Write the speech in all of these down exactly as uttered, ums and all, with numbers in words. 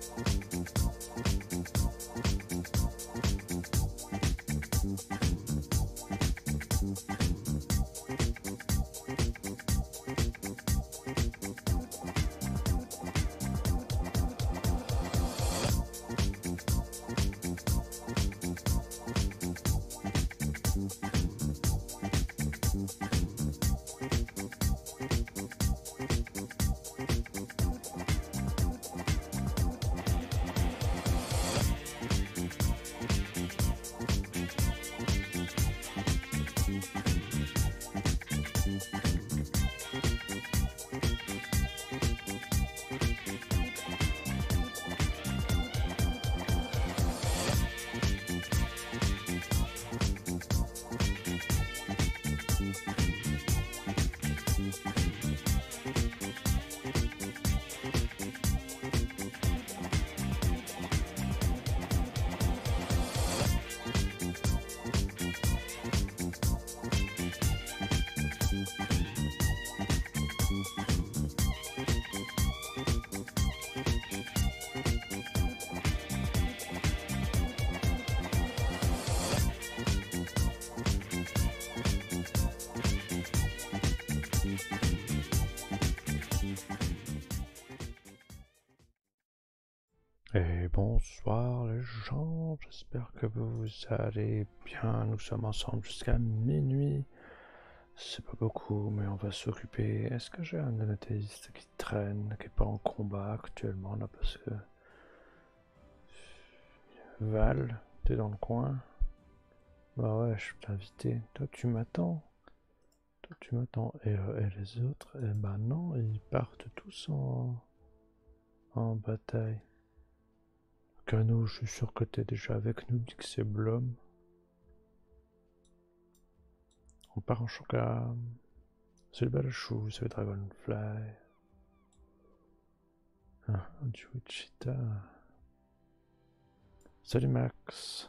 Et bonsoir les gens, j'espère que vous allez bien. Nous sommes ensemble jusqu'à minuit. C'est pas beaucoup, mais on va s'occuper. Est-ce que j'ai un monothéiste qui traîne, qui est pas en combat actuellement là, parce que Val, t'es dans le coin? Bah ouais, je t'ai invité. Toi tu m'attends? Toi tu m'attends. Et, euh, et les autres? Eh ben non, ils partent tous en, en bataille. Cano, je suis sûr que t'es déjà avec nous, dit que c'est Blom. On part en Shoka. C'est le Balchou, c'est le Dragonfly. Ah, du Wichita. Salut Max.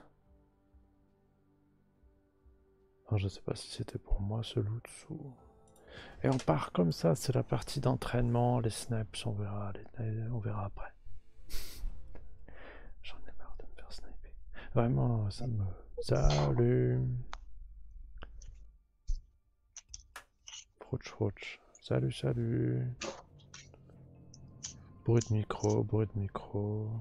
Non, je sais pas si c'était pour moi ce loot sous. Et on part comme ça, c'est la partie d'entraînement, les snaps, on verra, les, on verra après. J'en ai marre de me faire sniper. Vraiment, ça me... Salut. Frouch, frouch. Salut, salut. Bruit de micro, bruit de micro.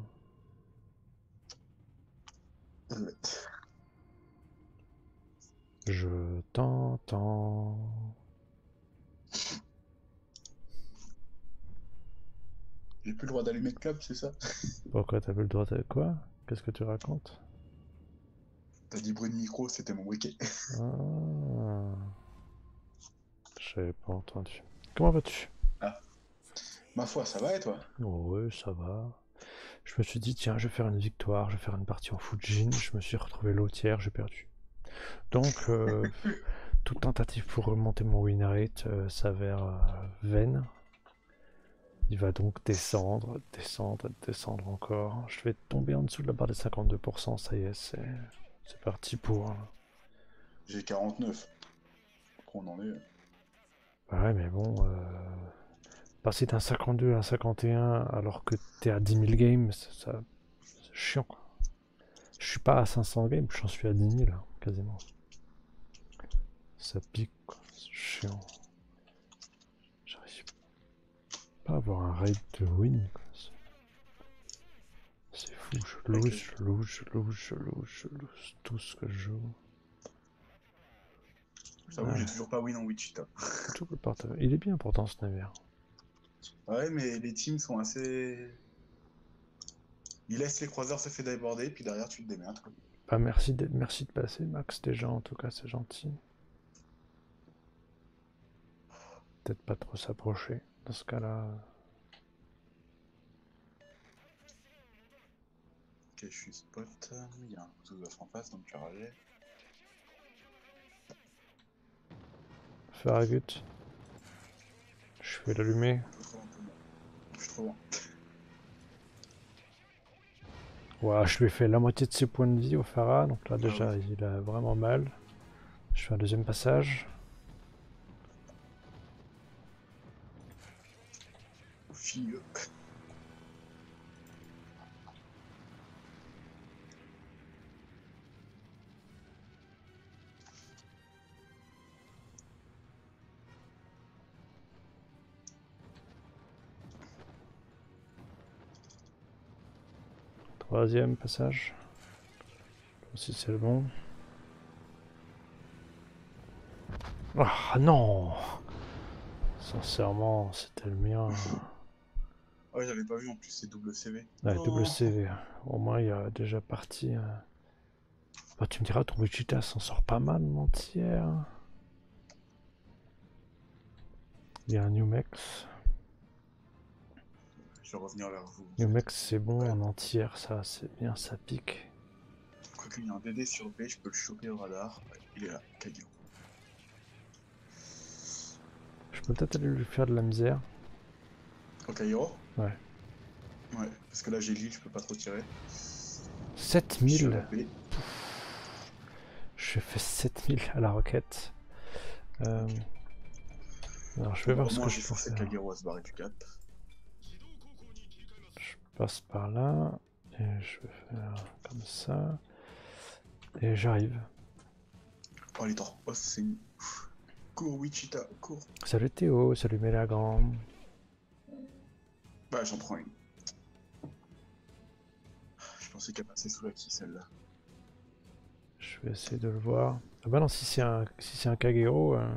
Je t'entends. J'ai plus le droit d'allumer le câble, c'est ça? Pourquoi t'as plus le droit de quoi? Qu'est-ce que tu racontes? T'as dit bruit de micro, c'était mon briquet. Ah. J'avais pas entendu. Comment vas-tu? Ah. Ma foi, ça va et toi? Oh, ouais, ça va. Je me suis dit, tiens, je vais faire une victoire, je vais faire une partie en Fujin. Je me suis retrouvé lotière, j'ai perdu. Donc, euh, toute tentative pour remonter mon win rate euh, s'avère euh, vaine. Il va donc descendre, descendre, descendre encore. Je vais tomber en dessous de la barre des cinquante-deux pour cent, ça y est, c'est c'est parti pour... J'ai quarante-neuf. On en est. Ouais, mais bon, euh, passer d'un cinquante-deux à un cinquante et un alors que t'es à dix mille games, ça, c'est chiant. Je suis pas à cinq cents games, j'en suis à dix mille, quasiment. Ça pique, quoi, c'est chiant. J'arrive pas à avoir un rate de win, quoi. C'est fou, je lose, je lose, je lose, je lose, je lose tout ce que je joue. J'avoue, j'ai toujours pas win en Wichita. Il est bien pourtant ce navire. Ouais, mais les teams sont assez... Ils laissent les croiseurs se faire déborder, puis derrière tu te démerdes. Bah merci de, merci de passer Max déjà, en tout cas c'est gentil. Peut-être pas trop s'approcher dans ce cas-là. Ok, je suis spot, il y a un couteau d'offre en face, donc je vais rager. Farragut. Je vais l'allumer. Je suis trop loin. Ouais, je lui ai fait la moitié de ses points de vie au Farah, donc là déjà ah oui. Il a vraiment mal. Je fais un deuxième passage. Fille. Troisième passage. Si c'est le bon. Ah non! Sincèrement, c'était le mien. Ouais, j'avais pas vu en plus, c'est double C V. Ouais, Oh. double C V. Au moins, il y a déjà parti. Euh... Bah, tu me diras, ton Wichita s'en sort pas mal en entière. Il y a un New Mex. Je vais revenir vers vous. New Mex, c'est bon ouais. en entière, ça, c'est bien, ça pique. Quoique, il y a un D D sur B, je peux le choper au radar. Ouais, il est là, Kagero. Je peux peut-être aller lui faire de la misère. Au Kagero? Ouais. Ouais, parce que là j'ai l'île, je peux pas trop tirer. sept mille. Je fais sept mille à la roquette. Euh... Okay. Alors je vais bon, voir ce que je peux faire. Kagero à se barrer du cap. Je passe par là. Et je vais faire comme ça. Et j'arrive. Oh les temps. Oh c'est une... Cours Wichita, cours. Salut Théo, salut Mélagrand. Bah j'en prends une. Je pensais qu'elle passait sous la quille celle-là. Je vais essayer de le voir. Ah bah non, si c'est un si c'est un Kagero, euh...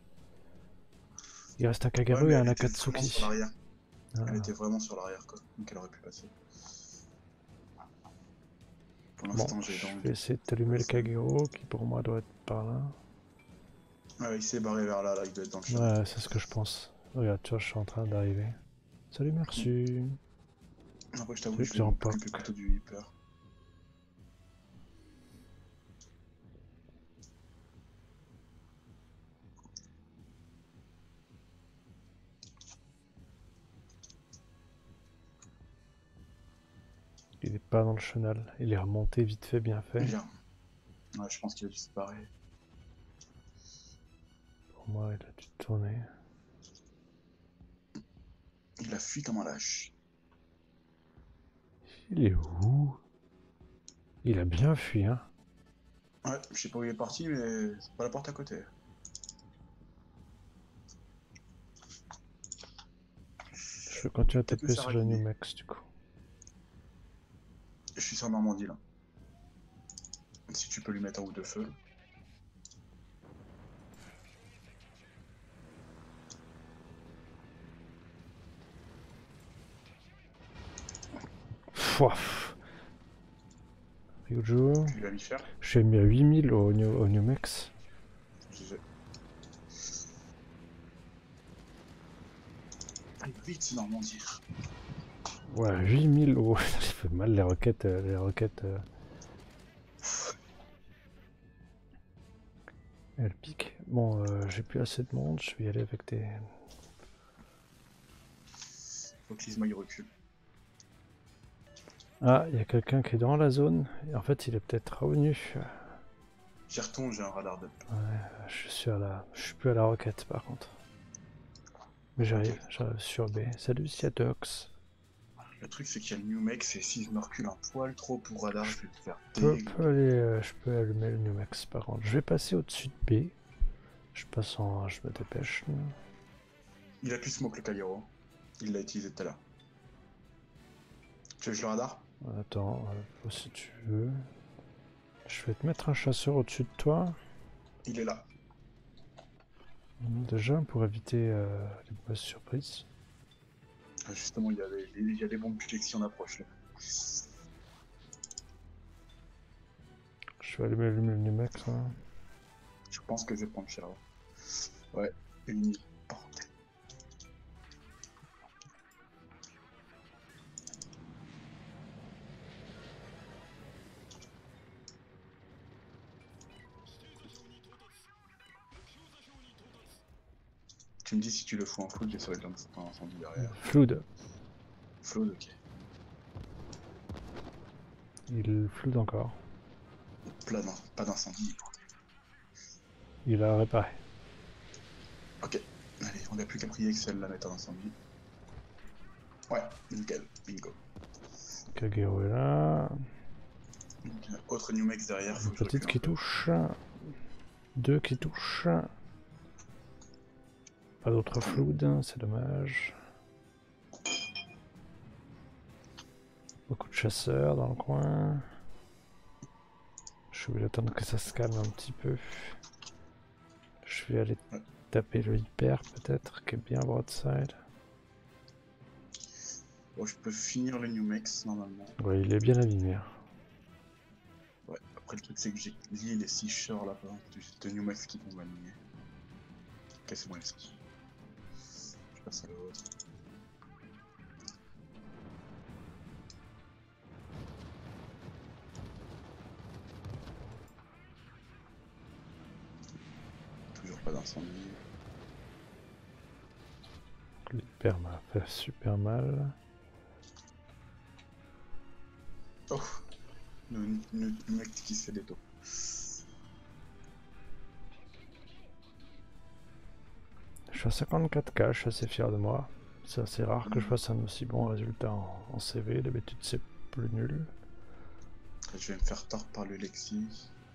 il reste un Kagero ouais, et un Akatsuki. Ah. Elle était vraiment sur l'arrière quoi, donc elle aurait pu passer. Pour l'instant bon, j'ai je dans vais essayer de t'allumer le Kagero qui pour moi doit être par là. Ouais, il s'est barré vers là, là, il doit être dans le chemin. Ouais, c'est ce que je pense. Regarde, tu vois, je suis en train d'arriver. Salut, merci. Après, je t'avoue que je vais m'occuper plutôt du hyper. Il est pas dans le chenal, il est remonté vite fait, bien fait. Bien. Ouais, je pense qu'il a dû se barrer. Pour moi, il a dû tourner. Il a fui comme un lâche. Il est où? Il a bien fui, hein. Ouais, je sais pas où il est parti, mais c'est pas la porte à côté. Je continue à taper sur le New Mex, du coup. Je suis sur Normandie, là. Si tu peux lui mettre un ou deux feux. Fouaf. Ryuju. Tu vas m'y faire. Je suis mis à huit mille au New, au New Mex. Je... Ah, vite, c'est Normandie. Ouais, huit mille. Oh, ça fait mal les roquettes. Euh, les roquettes. Euh... Elles piquent. Bon, euh, j'ai plus assez de monde. Je vais y aller avec des. Faut que l'Isma il recule. Ah, il y a quelqu'un qui est dans la zone. Et en fait, il est peut-être revenu. J'y retourne, j'ai un radar d'up. Ouais, je suis à la. Je suis plus à la roquette par contre. Mais j'arrive, okay. J'arrive sur B. Salut Siatox. Le truc c'est qu'il y a le New Mex et si je me recule un poil trop pour radar, je vais te faire peux, peux aller, euh, je peux allumer le New Mex par contre. Je vais passer au-dessus de B. Je passe en. Je me dépêche. Là. Il a pu smoke le Kagero. Il l'a utilisé tout à l'heure. Tu veux que je le radar? Attends, euh, si tu veux. Je vais te mettre un chasseur au-dessus de toi. Il est là. Déjà pour éviter euh, les mauvaises surprises. Ah, justement, il y a des, il y a des bombes qui en approche là. Je vais allumer, allumer le New Mex. Hein. Je pense que je vais prendre cher. Ouais, une bordel. Tu me dis si tu le fous en flood, j'essaierai de lancer un incendie derrière. Flood. Flood, ok. Il flood encore. Plein, non, pas d'incendie. Il a réparé. Ok, allez, on n'a plus qu'à prier que celle la mettre en incendie. Ouais, nickel, bingo. Kagero est là. Autre New Mex derrière. Une petite qui touche. Deux qui touchent. Pas d'autre flood, c'est dommage. Beaucoup de chasseurs dans le coin. Je vais attendre que ça se calme un petit peu. Je vais aller Ouais. taper le hyper peut-être, qui est bien broadside. Bon, je peux finir le New Mex normalement. Ouais, il est bien abîmé. Hein. Ouais, après le truc c'est que j'ai lié les six shores là, par de New Mex qui vont m'aligner. Ok, c'est bon, les six. Je passe à l'autre. Toujours pas d'incendie. L'hyper m'a fait super mal. Oh, le, le, le mec qui se fait des taux. Je suis à cinquante-quatre K, je suis assez fier de moi. C'est assez rare que je fasse un aussi bon résultat en, en C V, d'habitude c'est plus nul. Je vais me faire tort par le Lexi.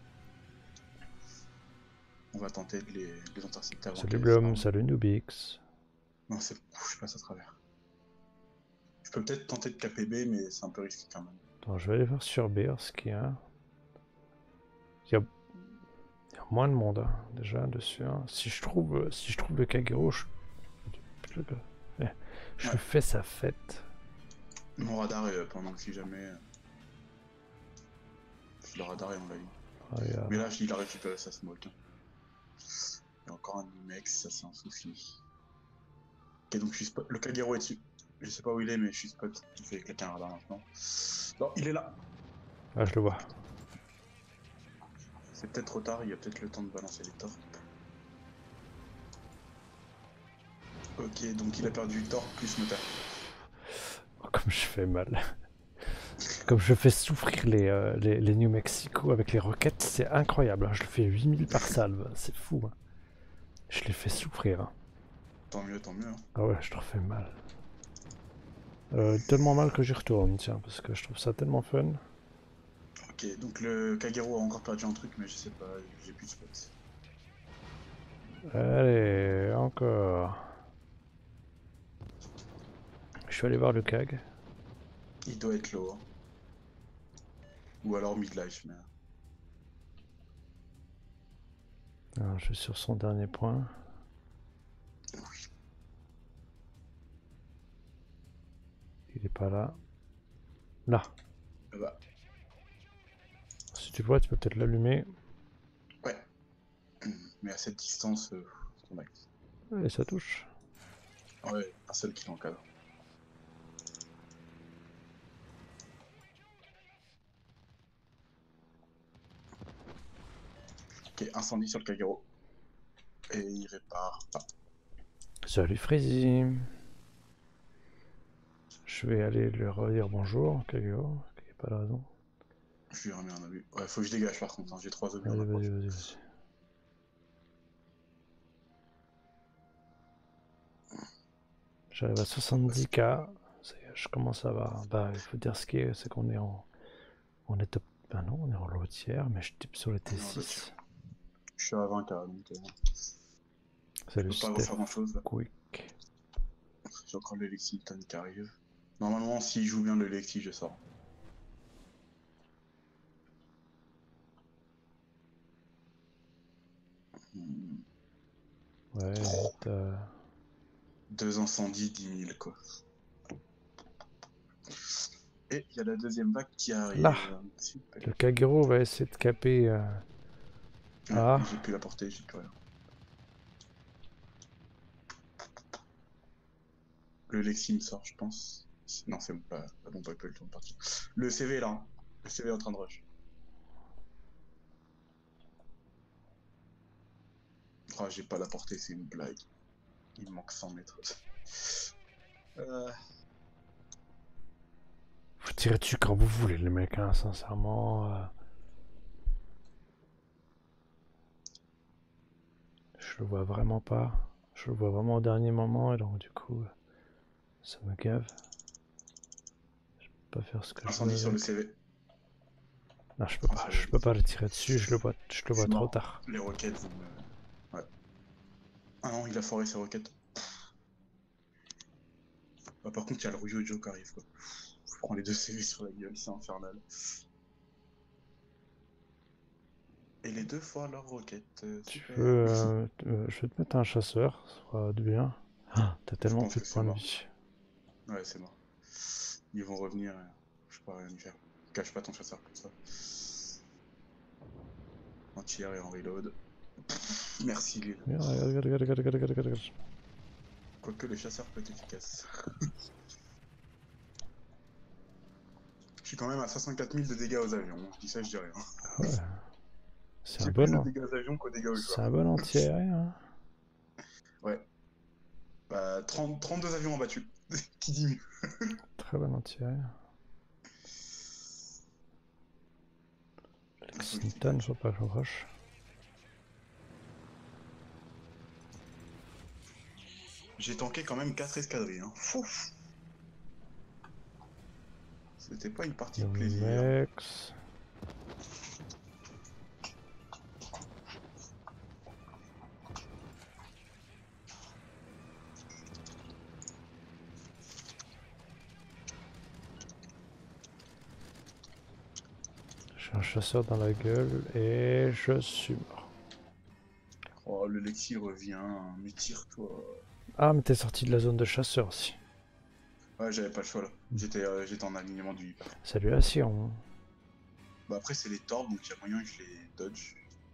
On va tenter de les, de les intercepter avant Salut qu'ils Blum, arment. salut Nubix. Non, c'est... je passe à travers. Je peux peut-être tenter de K P B, mais c'est un peu risqué quand même. Attends, je vais aller voir sur B, ce qu'il y a. Il y a, il y a moins de monde hein, déjà dessus. Hein. Si je trouve, si je trouve le Kagero, je, je, je, je Ouais. fais sa fête. Mon radar est pendant que si jamais. Euh... Le radar est en ligne. Ah, il y a... Mais là, il a récupéré sa smoke. Hein. Il y a encore un mec, ça c'est un souci. Ok, donc je suis spot. Le Kagero est dessus. Je sais pas où il est, mais je suis spot. Il fait claquer un radar maintenant. Non, il est là. Ah, je le vois. C'est peut-être trop tard, il y a peut-être le temps de balancer les torps. Ok, donc il a perdu tort plus Mota. Oh, comme je fais mal. Comme je fais souffrir les, euh, les, les New Mexico avec les roquettes, c'est incroyable. Hein. Je le fais huit mille par salve, c'est fou. Hein. Je les fais souffrir. Hein. Tant mieux, tant mieux. Hein. Ah ouais, je leur fais mal. Euh, tellement mal que j'y retourne, tiens, parce que je trouve ça tellement fun. Ok, donc le Kagero a encore perdu un truc, mais je sais pas, j'ai plus de spot. Allez, encore. Je suis allé voir le C A G. Il doit être low. Hein. Ou alors midlife, mais... Alors, je suis sur son dernier point. Oui. Il est pas là. Là. Ah bah. Si tu le vois, tu peux peut-être l'allumer. Ouais. Mais à cette distance, euh, c'est ton max. Et ça touche. Ouais, un seul qui l'encadre. Ok, incendie sur le Kagero. Et il répare pas. Salut Frizzy. Je vais aller lui redire bonjour, Kageo, qui n'est pas de raison. Je lui remets un obus. Ouais, faut que je dégage par contre, hein. J'ai trois obus en Vas-y, approche. vas-y, vas-y, vas-y. J'arrive à soixante-dix K. Je commence à avoir. Bah, il faut dire ce qui est, c'est qu'on est en. On est top. Bah non, on est en lotière, mais je type sur le T six. Je suis à vingt K, donc... Euh... Salut je peux pas refaire grand chose là. Quick. J'ai encore le Lexi qui arrive. Normalement, s'il joue bien le Lexi, je sors. Hmm. Ouais, oh. Deux incendies, dix mille quoi. Et il y a la deuxième vague qui arrive. Là, Super. le Kagero va essayer de caper. Euh... Ouais, ah. j'ai pu la porter, j'ai plus rien. Le Lexi me sort, je pense. Non, c'est pas, pas bon, pas le temps de partir. Le C V est là, hein. Le C V est en train de rush. Oh, j'ai pas la portée, c'est une blague. Il me manque cent mètres. euh... Vous tirez dessus quand vous voulez, les mecs, hein, sincèrement. Euh... Je le vois vraiment pas. Je le vois vraiment au dernier moment, et donc du coup, ça me gave. Je peux pas faire ce que Incendie je veux sur avec. le C V. Non, je peux pas, je peux pas le tirer dessus, je le vois, je le vois trop mort. tard. Les roquettes vont me... Ouais. Ah non, il a foré ses roquettes. Bah, par contre, il y a le Ryujo qui arrive, quoi. prends les deux C V sur la gueule, c'est infernal. Et les deux fois leur roquette. Euh, Tu super. veux... Euh, euh, je vais te mettre un chasseur, ça fera du bien. Ah, t'as Je tellement pense plus que de c'est points de mort. vie. Ouais, c'est mort. Ils vont revenir. euh, Je peux rien y faire. Cache pas ton chasseur pour ça. En tir et en reload. Merci Lille. Regarde, regarde, regarde, regarde, regarde, regarde, regarde. Quoique le chasseur peut être efficace. Je suis quand même à soixante-quatre mille de dégâts aux avions. Je dis ça, je dis rien. Ouais. C'est un J'ai plus bon... de an- dégâts aux avions qu'aux dégâts aux C'est joueurs. un bon anti-aérien. Hein. Ouais. Bah, trente, trente-deux avions abattus. Qui dit mieux? Très bon anti-aérien. Lexington, faut pas que je m'approche. J'ai tanké quand même quatre escadrilles. Hein. Fouf. C'était pas une partie de plaisir. Mex. J'ai un chasseur dans la gueule et je suis mort. Oh, le Lexi revient. Mais tire-toi. Ah, mais t'es sorti de la zone de chasseur aussi. Ouais, j'avais pas le choix là. J'étais euh, j'étais en alignement du hyper. Salut à Sion. Bah après c'est les tords donc il y a moyen que je les dodge.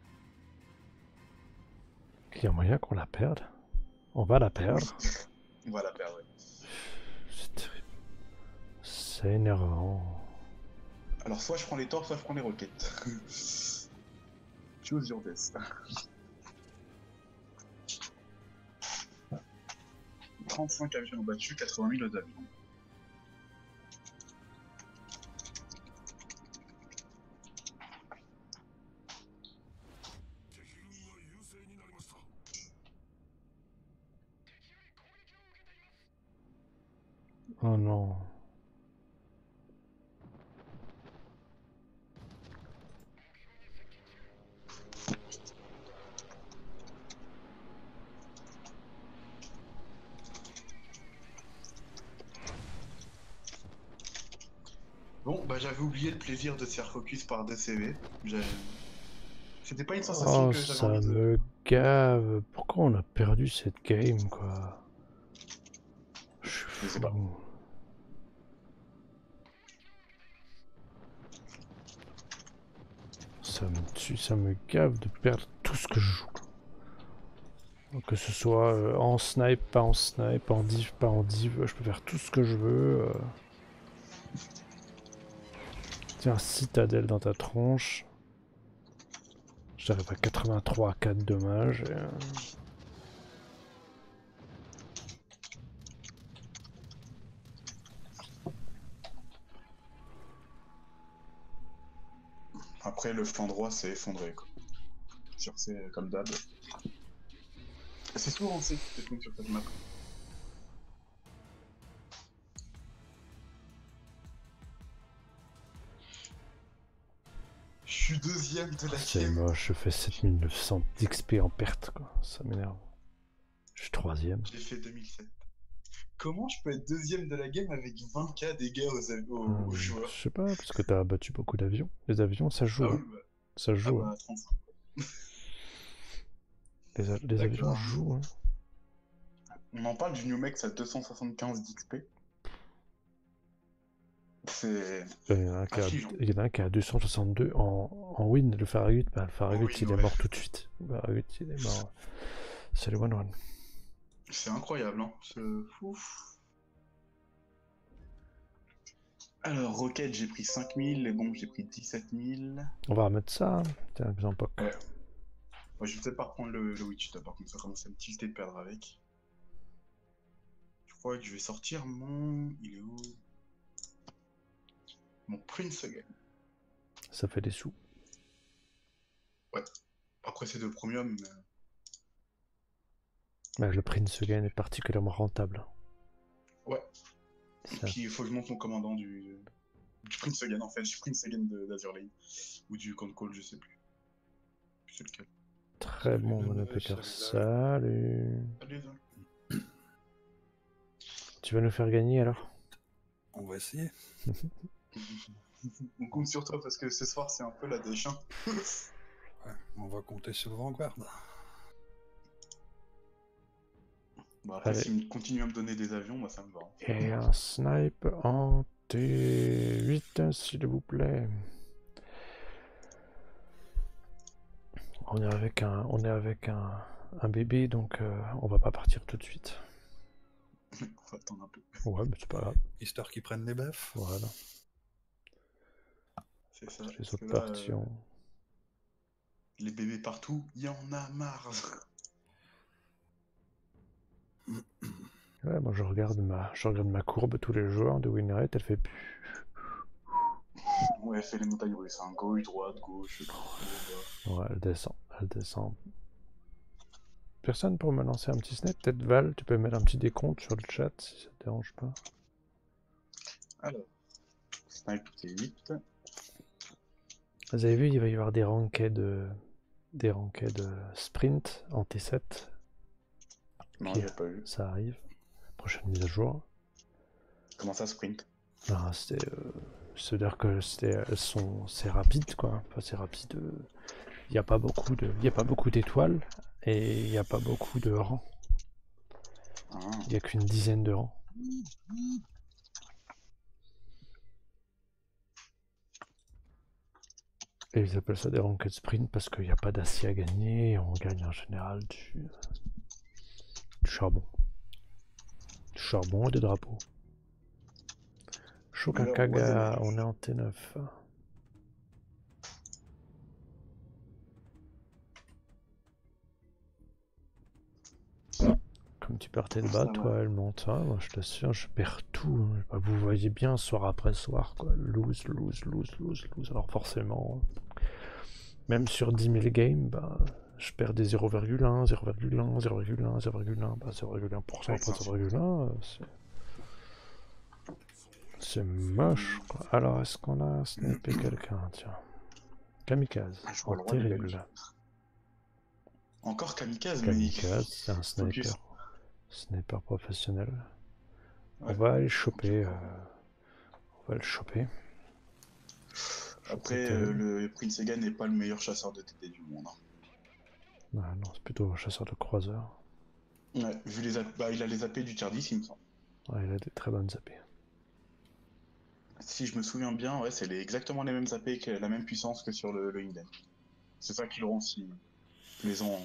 Il y a moyen qu'on la perde. On va la perdre. Oui. On va la perdre. Ouais. C'est terrible. C'est énervant. Alors soit je prends les tords, soit je prends les roquettes. Choose your death. trente-cinq avions battus, quatre-vingt mille aux avions. Oh non. Bon, bah j'avais oublié le plaisir de se faire focus par deux C V. C'était pas une sensation Oh, que j'avais ça envie de... me gave. Pourquoi on a perdu cette game, quoi? Je suis Je sais pas. fou. Ça me tue, ça me gave de perdre tout ce que je joue. Que ce soit euh, en snipe, pas en snipe, en div, pas en div, je peux faire tout ce que je veux. Euh... Tiens, citadelle dans ta tronche. J'arrive à quatre-vingt-trois à quatre dommages. Et, euh... Après le flanc droit s'est effondré quoi. Sur ces comme d'hab. C'est souvent C qui te tombe sur cette map. Je suis deuxième de la C'est game. moche, je fais sept mille neuf cents d'X P en perte, quoi. Ça m'énerve. Je suis troisième. J'ai fait deux mille sept. Comment je peux être deuxième de la game avec vingt K dégâts aux, aux, Hum, aux joueurs? Je sais pas, parce que t'as abattu beaucoup d'avions. Les avions, ça joue. Ah oui, Hein. bah, Ça ah joue. bah Hein. trente-cinq. Les, a- les avions D'accord. jouent. Hein. On en parle du New Mex à deux cent soixante-quinze d'X P. C'est Il y en a un qui a, affligeant. il y en a un qui a deux cent soixante-deux en, en win, le Farragut. Bah, le Farragut, En win, il est ouais. mort tout de suite. Le Farragut, il est mort. C'est le one one. C'est incroyable, hein. C'est ouf. Alors, Rocket, j'ai pris cinq mille, les bombes, j'ai pris dix-sept mille. On va remettre ça. Hein. Tiens, exemple. Ouais. Moi, je vais peut-être pas reprendre le, le Witch, par contre, ça commence à me tilter de perdre avec. Je crois que je vais sortir mon... Il est où? Mon Prince Again. Ça fait des sous. Ouais. Après, c'est de Premium, mais... Bah, le Prince Again est particulièrement rentable. Ouais. Ça... Puis, il faut que je monte mon commandant du... Du Prince Again, en fait. Du Prince Again d'Azur Lane. Ou du Concall, je sais plus. C'est lequel. Très Salut, bon, mon Nanesh, Péter. salut, Salut. Salut, Tu vas nous faire gagner alors? On va essayer. On compte sur toi parce que ce soir c'est un peu la dèche. Hein. Ouais, on va compter sur le Vanguard. Bon, après, Allez. s'il continue à me donner des avions, moi ça me va. Hein. Et un snipe en T huit, s'il vous plaît. On est avec un, on est avec un, un bébé, donc euh, on va pas partir tout de suite. On va attendre un peu. Ouais, mais c'est pas grave. Histoire qu'ils prennent les baffes. Voilà. C'est ça. Les Parce autres que là, parties euh, ont... les bébés partout, il y en a marre. Ouais, moi je regarde ma, je regarde ma courbe tous les jours de win rate, elle fait plus. Ouais, fait les montagnes russes. Hein. Gauche, droite, gauche, haut, bas. Ouais, elle descend, elle descend. Personne pour me lancer un petit snap? Peut-être Val, tu peux mettre un petit décompte sur le chat si ça te dérange pas. Alors, snipe T huit. Vous avez vu, il va y avoir des ranked, euh, des ranked euh, sprint en T sept. Non, Qui- j'ai pas vu. Ça arrive. Prochaine mise à jour. Comment ça, sprint? Ben, c'est, euh, c'est-à-dire que c'est, elles sont, c'est rapide quoi. Enfin, c'est rapide. Il n'y a pas beaucoup de, il y a pas beaucoup d'étoiles et il n'y a pas beaucoup de rangs. Ah. Il n'y a qu'une dizaine de rangs. Et ils appellent ça des ranked sprint parce qu'il n'y a pas d'acier à gagner et on gagne en général du, du charbon. Du charbon et des drapeaux. Shokankaga, on est en T neuf. Comme tu perds tes de bas, toi, elle monte. Hein. Moi, je t'assure, je perds tout. Vous voyez bien, soir après soir, quoi. Lose, lose, lose, lose, lose. Alors forcément, même sur dix mille games, bah, je perds des zéro virgule un, zéro virgule un, zéro virgule un, zéro virgule un, bah, zéro virgule un pour cent après zéro virgule un, c'est... C'est moche, quoi. Alors, est-ce qu'on a snipé quelqu'un? Tiens. Kamikaze. Ah, je vois Oh, le roi des terrible. Belges. Encore Kamikaze, Kamikaze, c'est un mais... sniper. Sniper professionnel. Ouais. On va aller choper. Euh... On va le choper. Après, euh, le Prince Egan n'est pas le meilleur chasseur de T T du monde. Hein. Ah, non, c'est plutôt un chasseur de croiseurs. Ouais, vu les bah, il a les A P du tier dix, il me semble. Ouais, il a des très bonnes A P. Si je me souviens bien, ouais, c'est les, exactement les mêmes A P, que la même puissance que sur le, le Inden. C'est ça qui le rend si plaisant.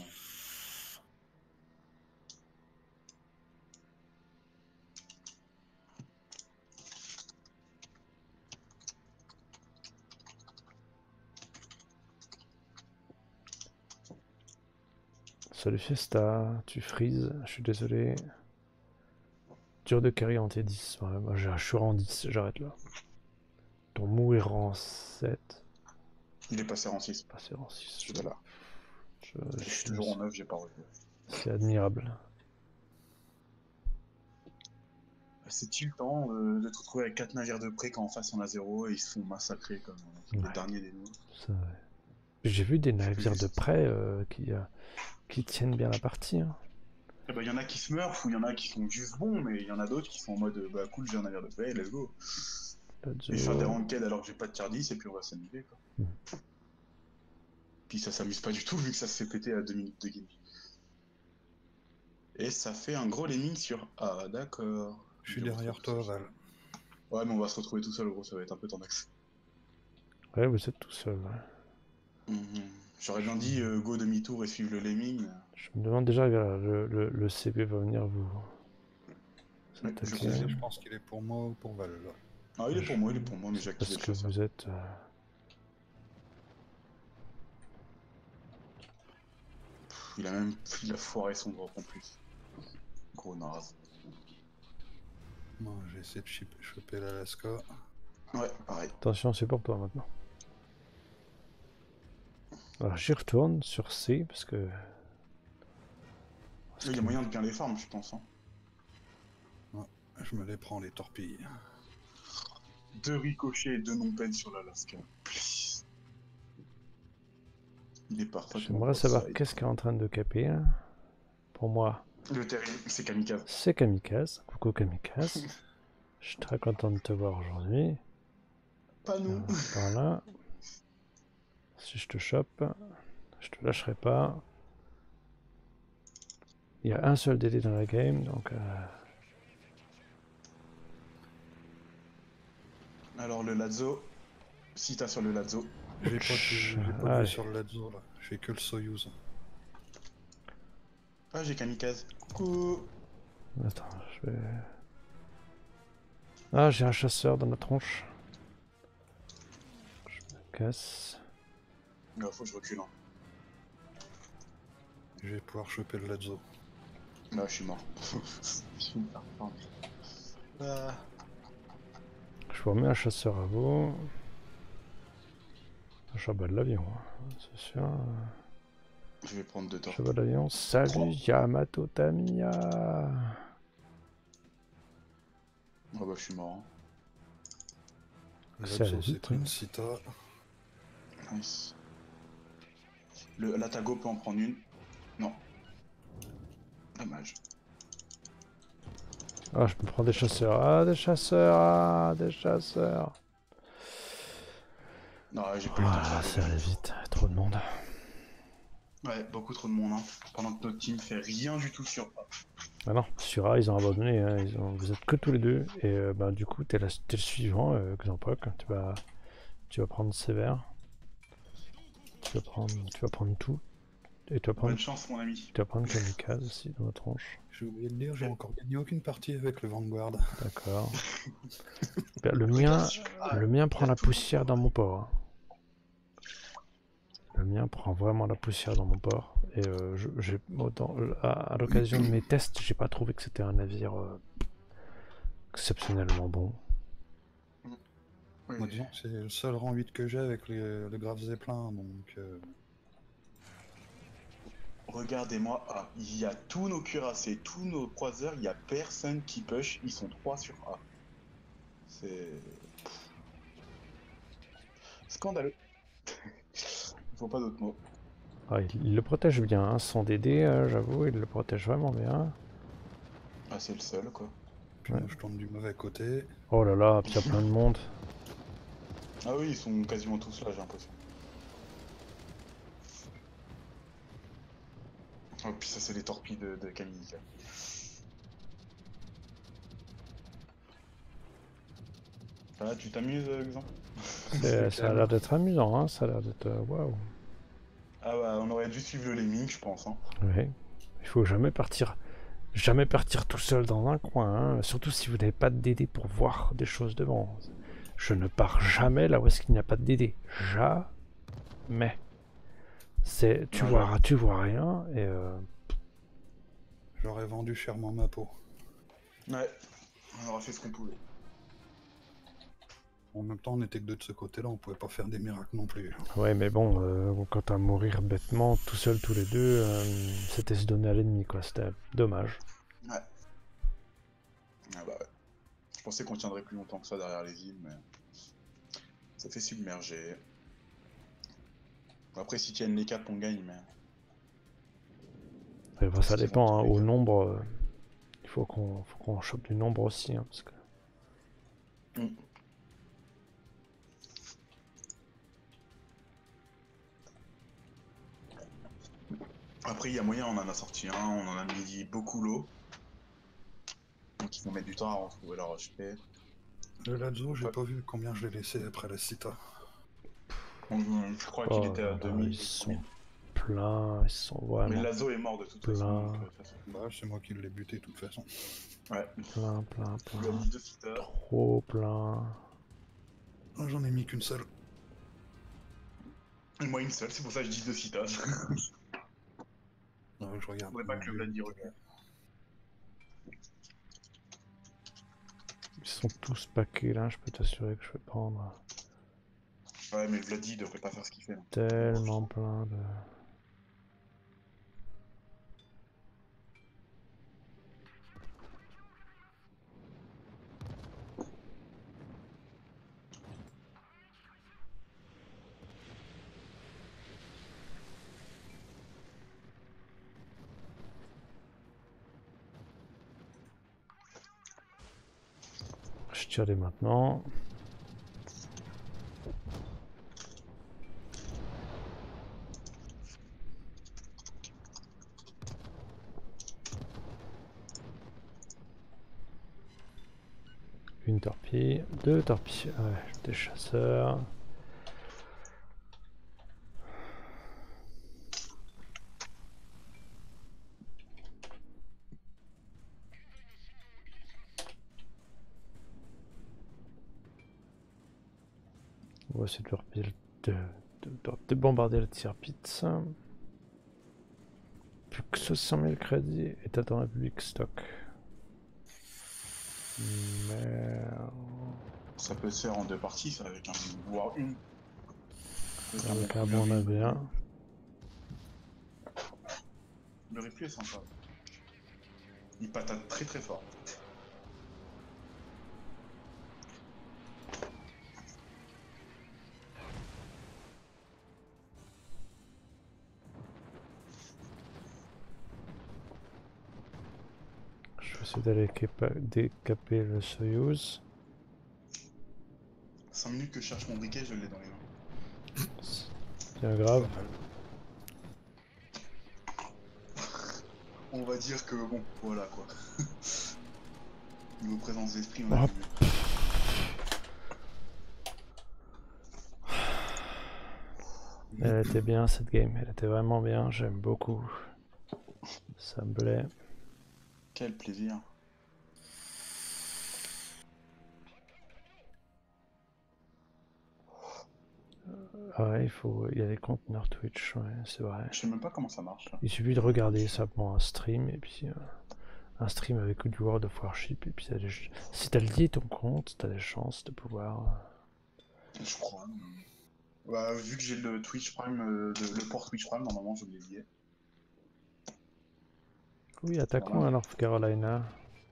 Salut Fiesta, tu freezes, je suis désolé. Dur de carry en T dix. Ouais, moi je suis rang dix, j'arrête là. Ton mou est rang sept. Il est passé rang six. Passé rang six. Je suis là. Je, je, je suis toujours en neuf, j'ai pas revu. C'est admirable. C'est tiltant euh, de te retrouver avec quatre navires de près quand en face on a zéro et ils se font massacrer comme euh, ouais. les derniers des nous. J'ai vu des navires de près euh, qui, euh, qui tiennent bien la partie. Hein. Il ben, y en a qui se meurent ou il y en a qui sont juste bons, mais il y en a d'autres qui sont en mode bah cool, j'ai un navire de près, let's go. Let's et go. Faire des ranked alors que j'ai pas de tier dix et puis on va s'amuser quoi. Mm. Puis ça s'amuse pas du tout vu que ça se fait péter à deux minutes de game. Et ça fait un gros lemming sur Ah d'accord. Je suis derrière toi, Val. Ouais, mais on va se retrouver tout seul, gros, ça va être un peu tendax. Ouais, vous êtes tout seul. Ouais. Mmh. J'aurais bien dit euh, go demi-tour et suivre le lemming. Je me demande déjà, le, le, le C P va venir vous. Ouais, je, je pense qu'il est pour moi ou pour Val. Là. Ah, il est pour moi, il est pour moi, mais j'ai activé le chasseur. Parce que vous êtes. Euh... Il a même il a foiré son drop en plus. Gros naze. Bon, j'ai essayé de choper l'Alaska. Ouais, pareil. Attention, c'est pour toi maintenant. Alors j'y retourne sur C parce que. Parce il y a que... moyen de bien les farm, je pense. Hein. Ouais, je me les prends les torpilles. Deux ricochets et deux non-pen sur l'Alaska. Il est parfait. J'aimerais savoir qu'est-ce qui est en train de caper. Hein. Pour moi. Le terrain, c'est Kamikaze. C'est Kamikaze. Coucou Kamikaze. Je suis très content de te voir aujourd'hui. Pas nous. Tiens, par là. Si je te chope, je te lâcherai pas. Il y a un seul D D dans la game, donc... Euh... Alors le Lazo, si t'as sur le Lazo. J'ai pas, de- j'ai pas de Allez. vue sur le Lazo là, j'ai que le Soyuz. Ah, j'ai Kamikaze. Coucou. Attends, je vais... Ah, j'ai un chasseur dans la tronche. Je me casse. Il faut que je recule. Hein. Je vais pouvoir choper le Lazo. Là, je suis mort. Je vais me faire prendre. Ah. Je vous remets un chasseur à vous. Je bats de l'avion, hein, c'est sûr. Je vais prendre deux torts. Je bats de l'avion. Salut Trois. Yamato Tamiya. Oh bah, je suis mort. Hein. Le Ça Lazo va c'est vite, pris hein. une Cita. Nice. Le Latago peut en prendre une. Non. Dommage. Ah, je me prends des chasseurs. Ah, des chasseurs. Ah, des chasseurs. Non, j'ai pas eu le temps de Ah, faire ça allait vite. Trop de monde. Ouais, beaucoup trop de monde. Hein. Pendant que notre team fait rien du tout sur A. Ah non, sur A, ils ont abandonné. Hein. Ils ont... Vous êtes que tous les deux. Et euh, bah, du coup, t'es la... es le suivant, euh, Xampoc. Tu vas... tu vas prendre sévère. Tu vas prendre, tu vas prendre tout. Et tu vas prendre, Bonne chance, mon ami. tu vas prendre Kamikaze aussi dans la tronche. J'ai oublié de dire, j'ai encore gagné aucune partie avec le Vanguard. D'accord. Ben, le mien, Regarde sur A. le mien Il y prend a la tout. poussière dans mon port. hein. Le mien prend vraiment la poussière dans mon port. Et euh, je- j'ai, autant- à, à l'occasion de mes tests, j'ai pas trouvé que c'était un navire euh, exceptionnellement bon. Oui. Moi disons, c'est le seul rang huit que j'ai avec le, le Graf Zeppelin, donc... Euh... Regardez-moi A. Il y a tous nos cuirassés, tous nos croiseurs, il y a personne qui push. Ils sont trois sur A. C'est... Scandaleux. Il faut pas d'autres mots. Ah, il, il le protège bien, hein. Son D D, euh, j'avoue, il le protège vraiment bien. Ah, c'est le seul, quoi. Puis Ouais. moi je tourne du mauvais côté. Oh là là, puis il y a plein de monde. Ah oui, ils sont quasiment tous là, j'ai l'impression. Oh, puis ça, c'est les torpilles de, de Camille. là. Ah, tu t'amuses, euh, Xan C'est- ça a l'air d'être amusant, hein. Ça a l'air d'être... euh, Waouh. Ah bah, on aurait dû suivre le lemming, je pense. Hein. Ouais. Il faut jamais partir, jamais partir tout seul dans un coin, hein. Surtout si vous n'avez pas de D D pour voir des choses devant. Je ne pars jamais là où est-ce qu'il n'y a pas de D D. Jamais. C'est, tu Voilà. vois, tu vois rien et euh, J'aurais vendu chèrement ma peau. Ouais, on aura fait ce qu'on pouvait. En même temps, on était que deux de ce côté-là, on pouvait pas faire des miracles non plus. ouais, mais bon, euh, quand à mourir bêtement, tout seul tous les deux, euh, c'était se donner à l'ennemi, quoi. C'était dommage. Ouais. Ah bah ouais. Je pensais qu'on tiendrait plus longtemps que ça derrière les îles, mais... Ça fait submerger. Après, si tiennent les quatre, on gagne, mais... Et bah, ça Parce qu'ils dépend, vont hein, tous les au quatre. nombre. euh, il faut qu'on, faut qu'on chope du nombre aussi, hein, parce que. Mm. Après, il y a moyen, on en a sorti un, on en a mis beaucoup l'eau. Donc ils vont mettre du temps à retrouver leur H P. Le Lazo, j'ai Ouais. pas vu combien je l'ai laissé après la Cita. Donc, je crois Oh qu'il était à là là, deux mille. ils sont pleins, ils sont Mais vraiment Lazo est mort de toute plein. façon. donc, euh, de toute façon. Bah, c'est moi qui l'ai buté de toute façon. Ouais. pleins, pleins, Il a pleins. mis deux citas. Trop plein. Ah, j'en ai mis qu'une seule. Et moi une seule, c'est pour ça que je dis deux citas. Non, je regarde. Faudrait pas que le Vladi recule. Ils sont tous paqués là, je peux t'assurer que je vais prendre Ouais, mais Vladi devrait pas faire ce qu'il fait. hein. tellement plein de... tire dès maintenant. Une torpille, deux torpilles, ouais, des chasseurs. On va essayer de, torpiller, de, de, de, de bombarder le tir pit. Plus que soixante mille crédits et t'attends la public stock. Merde. Ça peut se faire en deux parties, ça, avec un voire une. Avec un bon A B un. Le replay est sympa. Il patate très très fort. Je vais essayer d'aller décaper le Soyuz. cinq minutes que je cherche mon briquet, je l'ai dans les mains. C'est bien grave. On va dire que bon, voilà quoi. Niveau présence d'esprit, on Oh. a vu. Elle était bien cette game, elle était vraiment bien, j'aime beaucoup. Ça me plaît. Quel plaisir. Ouais, il faut, il y a des conteneurs Twitch, ouais, c'est vrai. Je sais même pas comment ça marche là. Il suffit de regarder simplement un stream et puis euh, un stream avec du World of Warship et puis t'as des... si t'as lié ton compte, t'as des chances de pouvoir. Euh... Je crois. Mais... Bah, vu que j'ai le Twitch Prime, euh, le, le port Twitch Prime, normalement je l'ai lié. Oui, attaquons à North Carolina.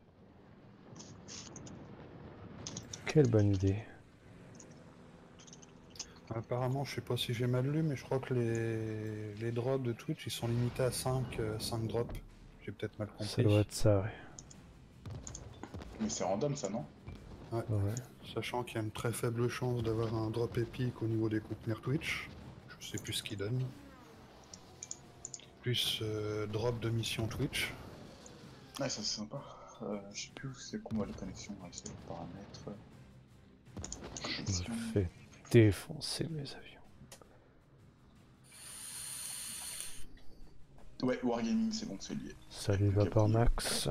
Quelle bonne idée. Apparemment, je sais pas si j'ai mal lu, mais je crois que les, les drops de Twitch ils sont limités à cinq, euh, cinq drops. J'ai peut-être mal compris. Ça doit être ça, ouais. Mais c'est random ça, non? Ouais. Ouais. Sachant qu'il y a une très faible chance d'avoir un drop épique au niveau des conteneurs Twitch. Je sais plus ce qu'il donne. Plus euh, drop de mission Twitch. Ouais, ça c'est sympa. Euh, je sais plus où c'est qu'on voit les connexions, là, c'est les paramètres. Je me fais défoncer mes avions. Ouais, Wargaming, c'est bon, c'est lié. Salut Vapor Max.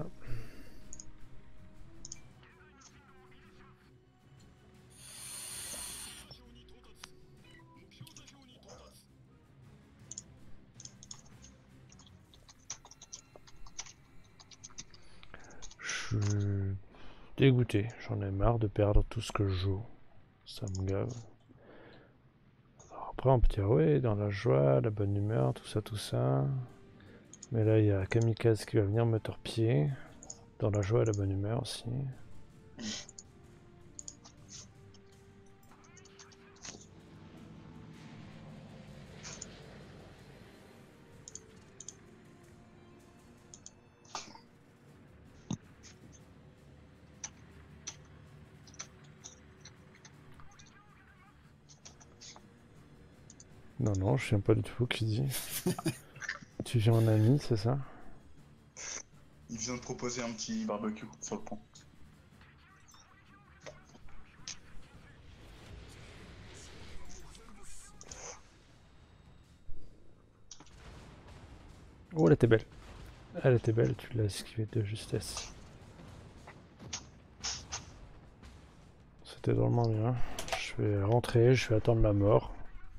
Je suis dégoûté, j'en ai marre de perdre tout ce que je joue. Ça me gave. Alors après on peut dire oui, dans la joie, la bonne humeur, tout ça, tout ça. Mais là il y a Kamikaze qui va venir me torpiller. Dans la joie et la bonne humeur aussi. Non, non, je viens pas du tout qui dit. Tu viens en ami, c'est ça? Il vient de proposer un petit barbecue sur le pont. Oh, elle était belle. Elle était belle, tu l'as esquivée de justesse. C'était drôlement bien. Je vais rentrer, je vais attendre la mort.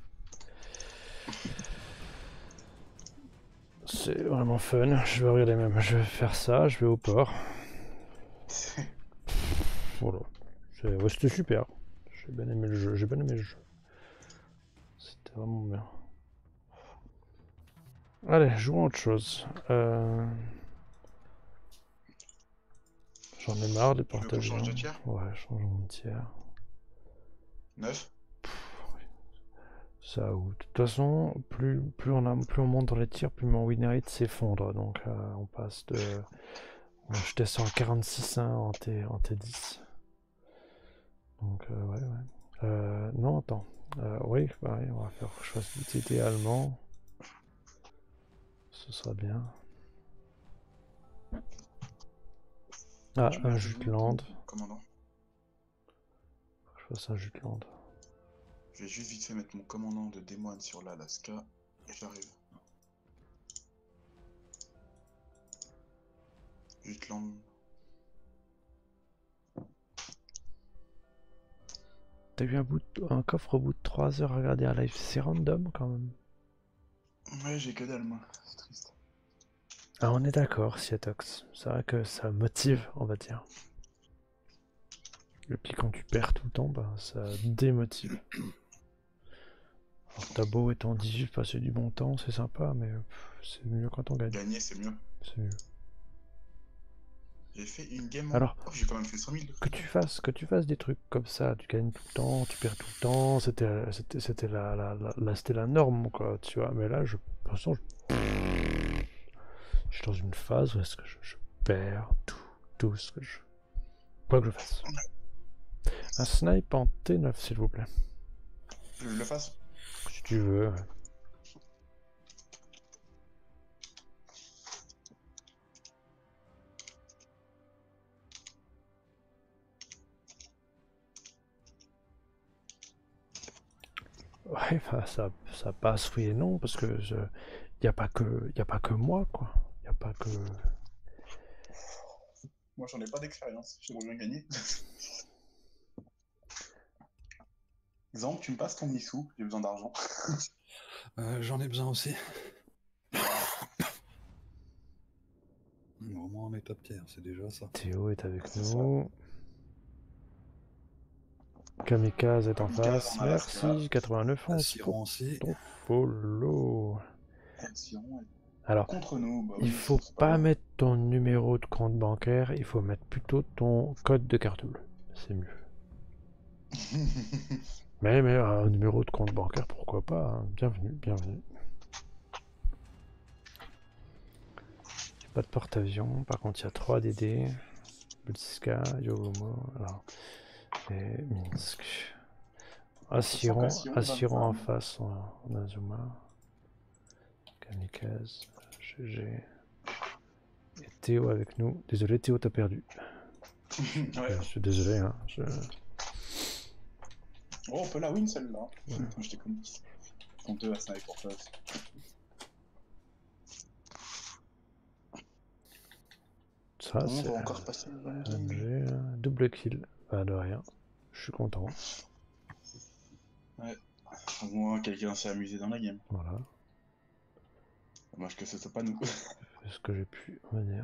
C'est vraiment fun. Je vais regarder même. Je vais faire ça, je vais au port. Voilà. Ouais, c'était super. J'ai bien aimé le jeu. J'ai bien aimé le jeu. C'était vraiment bien. Allez, jouons à autre chose. Euh... J'en ai marre des porte-avions. Tu veux qu'on change de tiers? Ouais, changeons de tiers. neuf. Ça ou de toute façon, plus, plus, on a, plus on monte dans les tirs, plus mon win rate s'effondre. Donc euh, on passe de... Je descends à quarante-six hein, en, T, en T dix. Donc, euh, ouais, ouais. Euh, non, attends. Euh, oui, pareil, on va faire que je fasse du T T allemand. Ce sera bien. Ah, Tu un mets où ton Jutland. commandant? Faut que je fasse un Jutland. Je vais juste vite fait mettre mon commandant de Des Moines sur l'Alaska et j'arrive. Jutland. T'as eu un, bout de- un coffre au bout de trois heures à regarder un live, c'est random quand même. Ouais, j'ai que dalle, moi. C'est triste. Ah, on est d'accord, Siatox. C'est vrai que ça motive, on va dire. Et puis quand tu perds tout le temps, bah, ça démotive. Alors t'as beau être en dix-huit, passer du bon temps, c'est sympa, mais pff, c'est mieux quand on gagne. Gagner, c'est mieux. C'est mieux. J'ai fait une game en... Alors, Oh, j'ai quand même fait cinq mille. que tu fasses, que tu fasses des trucs comme ça, tu gagnes tout le temps, tu perds tout le temps, c'était, c'était, c'était la, la, la, la- c'était la norme, quoi, tu vois. Mais là, je, pour l'instant, je, je suis dans une phase où est-ce que je, je perds tout, tout ce que je, quoi que je fasse. Un snipe en T neuf, s'il vous plaît. Je le fasse. Si tu veux. Ouais, bah, ça, ça passe, oui et non, parce que il n'y a pas que, y a pas que moi, quoi. Il n'y a pas que. Moi, j'en ai pas d'expérience. J'aimerais bien gagner. Exemple, tu me passes ton Missou, j'ai besoin d'argent. Euh, J'en ai besoin aussi. Au moins on est top tier, c'est déjà ça. Théo est avec C'est ça. nous. Kamikaze est en Kamikaze face. en Alaska. Merci. quatre-vingt-neuf ans pour Assiron aussi. ton follow. Siron est Alors, contre nous. Bah il oui, faut c'est pas pas grave. mettre ton numéro de compte bancaire, il faut mettre plutôt ton code de carte bleue. C'est mieux. Mais, mais un numéro de compte bancaire, pourquoi pas, hein. Bienvenue, bienvenue. Pas de porte-avions, par contre il y a trois D D. Beltiska, Yogomo, alors. Et Minsk. Assiron, Assiron en face, on a, on a Zuma. Kamikaze, G G. Et Théo avec nous. Désolé Théo, t'as perdu. Ouais. Je suis désolé, hein. Je... Oh, on peut la win celle-là. Ouais. Je déconne. Ils sont deux à sniper pour face. Ça, On c'est va encore passer une bonne un game. G, double kill. Bah, de rien. Je suis content. Ouais. Au moins, quelqu'un s'est amusé dans la game. Voilà. Dommage que ce soit pas nous. Fais ce que j'ai pu, on va dire.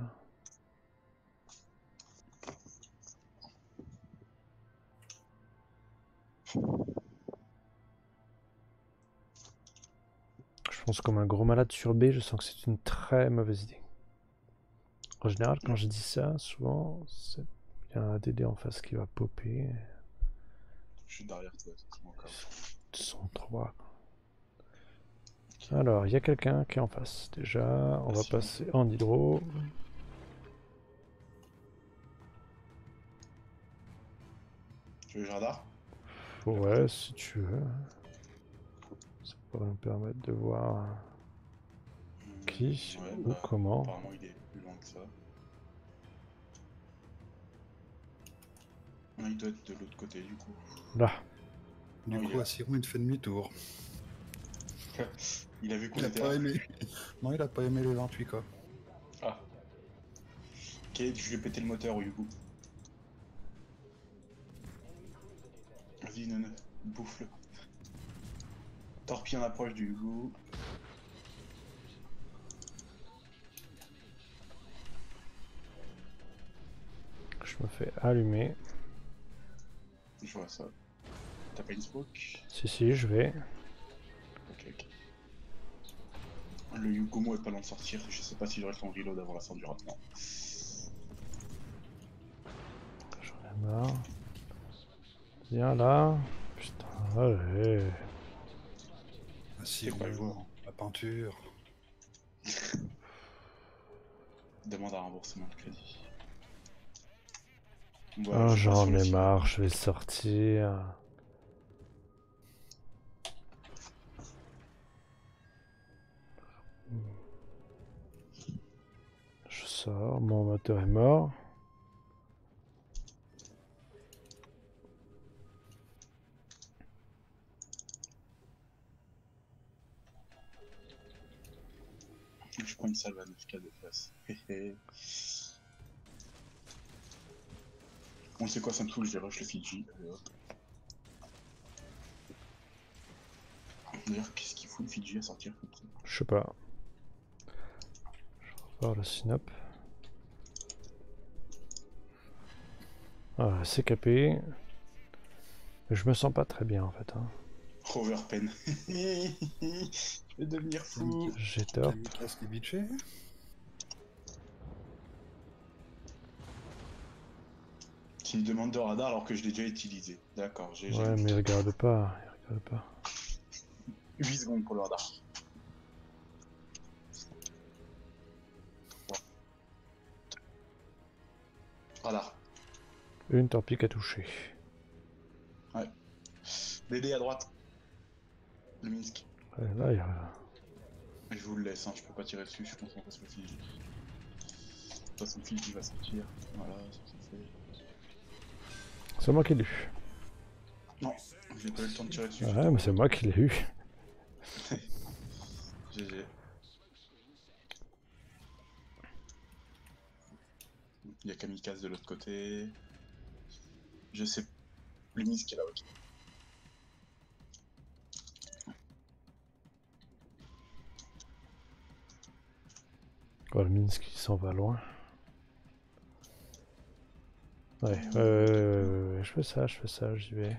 Je pense comme un gros malade sur B, je sens que c'est une très mauvaise idée. En général, quand je dis ça, souvent, il y a un D D en face qui va popper. Je suis derrière toi, encore. Ils sont trois. Alors, il y a quelqu'un qui est en face. Déjà, on va passer en hydro. Tu veux le radar? Ouais, si tu veux. Ça pourrait nous permettre de voir qui Ouais, ou bah, comment. apparemment, il est plus loin que ça. Non, il doit être de l'autre côté, du coup. Là. Du Non, coup, Assiron, il fait demi-tour. Il a vu qu'on Il a était pas là. aimé. Non, il a pas aimé les vingt-huit, quoi. Ah. Ok, je vais péter le moteur, Hugo. Vas-y, non, non, bouffe-le. Torpille en approche du Hugo. Je me fais allumer. Je vois ça. T'as pas une smoke? Si, si, je vais. Ok, ok. Le Yugomo est pas loin de sortir. Je sais pas si j'aurai le temps de reload avant la fin du ratement. J'en ai marre. Viens là. Putain, allez. Assiron, pas le voir. la peinture. Demande un remboursement de crédit. Ouais, Ah, je vais pas sur j'en le ai film. marre, je vais sortir. Je sors, mon moteur est mort. Je prends une salve à neuf K de face. On sait quoi, ça me saoule, je vais rush le Fidji. Allez, hop. D'ailleurs, qu'est-ce qu'il fout le Fidji à sortir comme ça? Je sais pas. Je repars le synop. Ah, c'est capé. Mais je me sens pas très bien en fait. Hein. Overpen. Je vais devenir fou. J'ai top. Kamikaze qui est bitché. Qui me demande de radar alors que je l'ai déjà utilisé. D'accord, j'ai Ouais, mais il regarde pas. Il regarde pas. huit secondes pour le radar. Radar. Une torpille à toucher. Ouais. D D à droite. Le Minsk. Ouais, là, il y a... Je vous le laisse, hein, je peux pas tirer dessus, je suis concentré sur le Fidji. De toute façon, le Fidji va sortir. Voilà, ça c'est fait. C'est moi qui l'ai eu. Non, j'ai pas eu le temps de tirer dessus. Ouais, mais c'est moi qui l'ai eu. G G. Il y a Kamikaze de l'autre côté. Je sais. Le Minsk est là, ok. Oh, le Minsk qui s'en va loin. Ouais, ouais, ouais, ouais, ouais, ouais, je fais ça, je fais ça, j'y vais.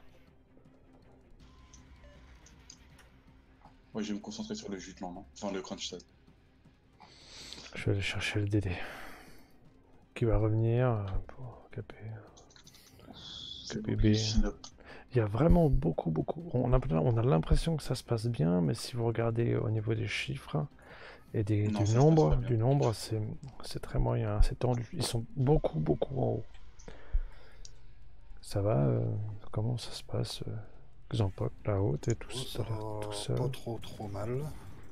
Ouais, je vais me concentrer sur le Jutland, non? Enfin, le Kronstadt. Je vais aller chercher le D D. Qui va revenir euh, pour caper. C'est K P B. oublié Sinop. Il y a vraiment beaucoup, beaucoup. On a, on a l'impression que ça se passe bien, mais si vous regardez au niveau des chiffres et des, Non, du ça se passe nombre, pas bien. du nombre, c'est c'est très moyen, c'est tendu. Ils sont beaucoup, beaucoup en haut. Ça va euh, Comment ça se passe euh, Xampok, la haute et tout Oh, ça, ça là, va tout seul. pas trop trop mal.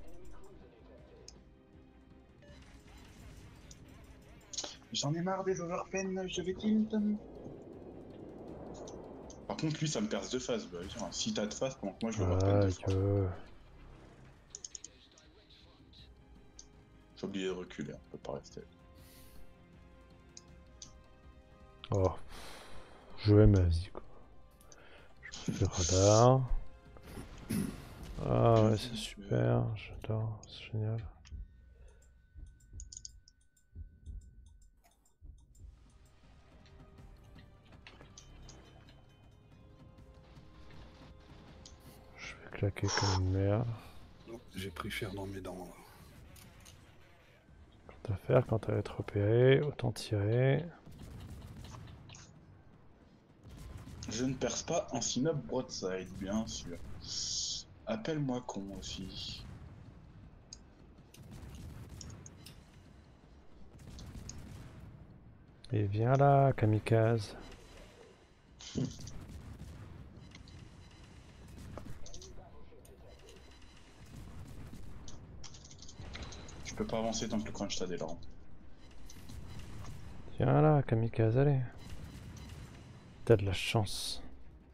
J'en ai marre des overpen, je vais tilt. Par contre, lui, ça me perce deux phases. Bah, tiens, si t'as de phase, pendant que moi, je l'overpen Ah, deux fois. que... J'ai oublié de reculer, on peut pas rester. Oh, je vais ma vie, quoi. Je fais radar. Ah ouais, c'est super, j'adore, c'est génial. Je vais claquer comme une merde. Non, j'ai pris cher dans mes dents. Là. Quant à faire, quand à être repéré, autant tirer. Je ne perce pas en synop broadside, bien sûr. Appelle-moi con aussi. Et viens là, kamikaze. Je peux pas avancer tant que le Kronstadt est là. Viens là, kamikaze, allez. T'as de la chance.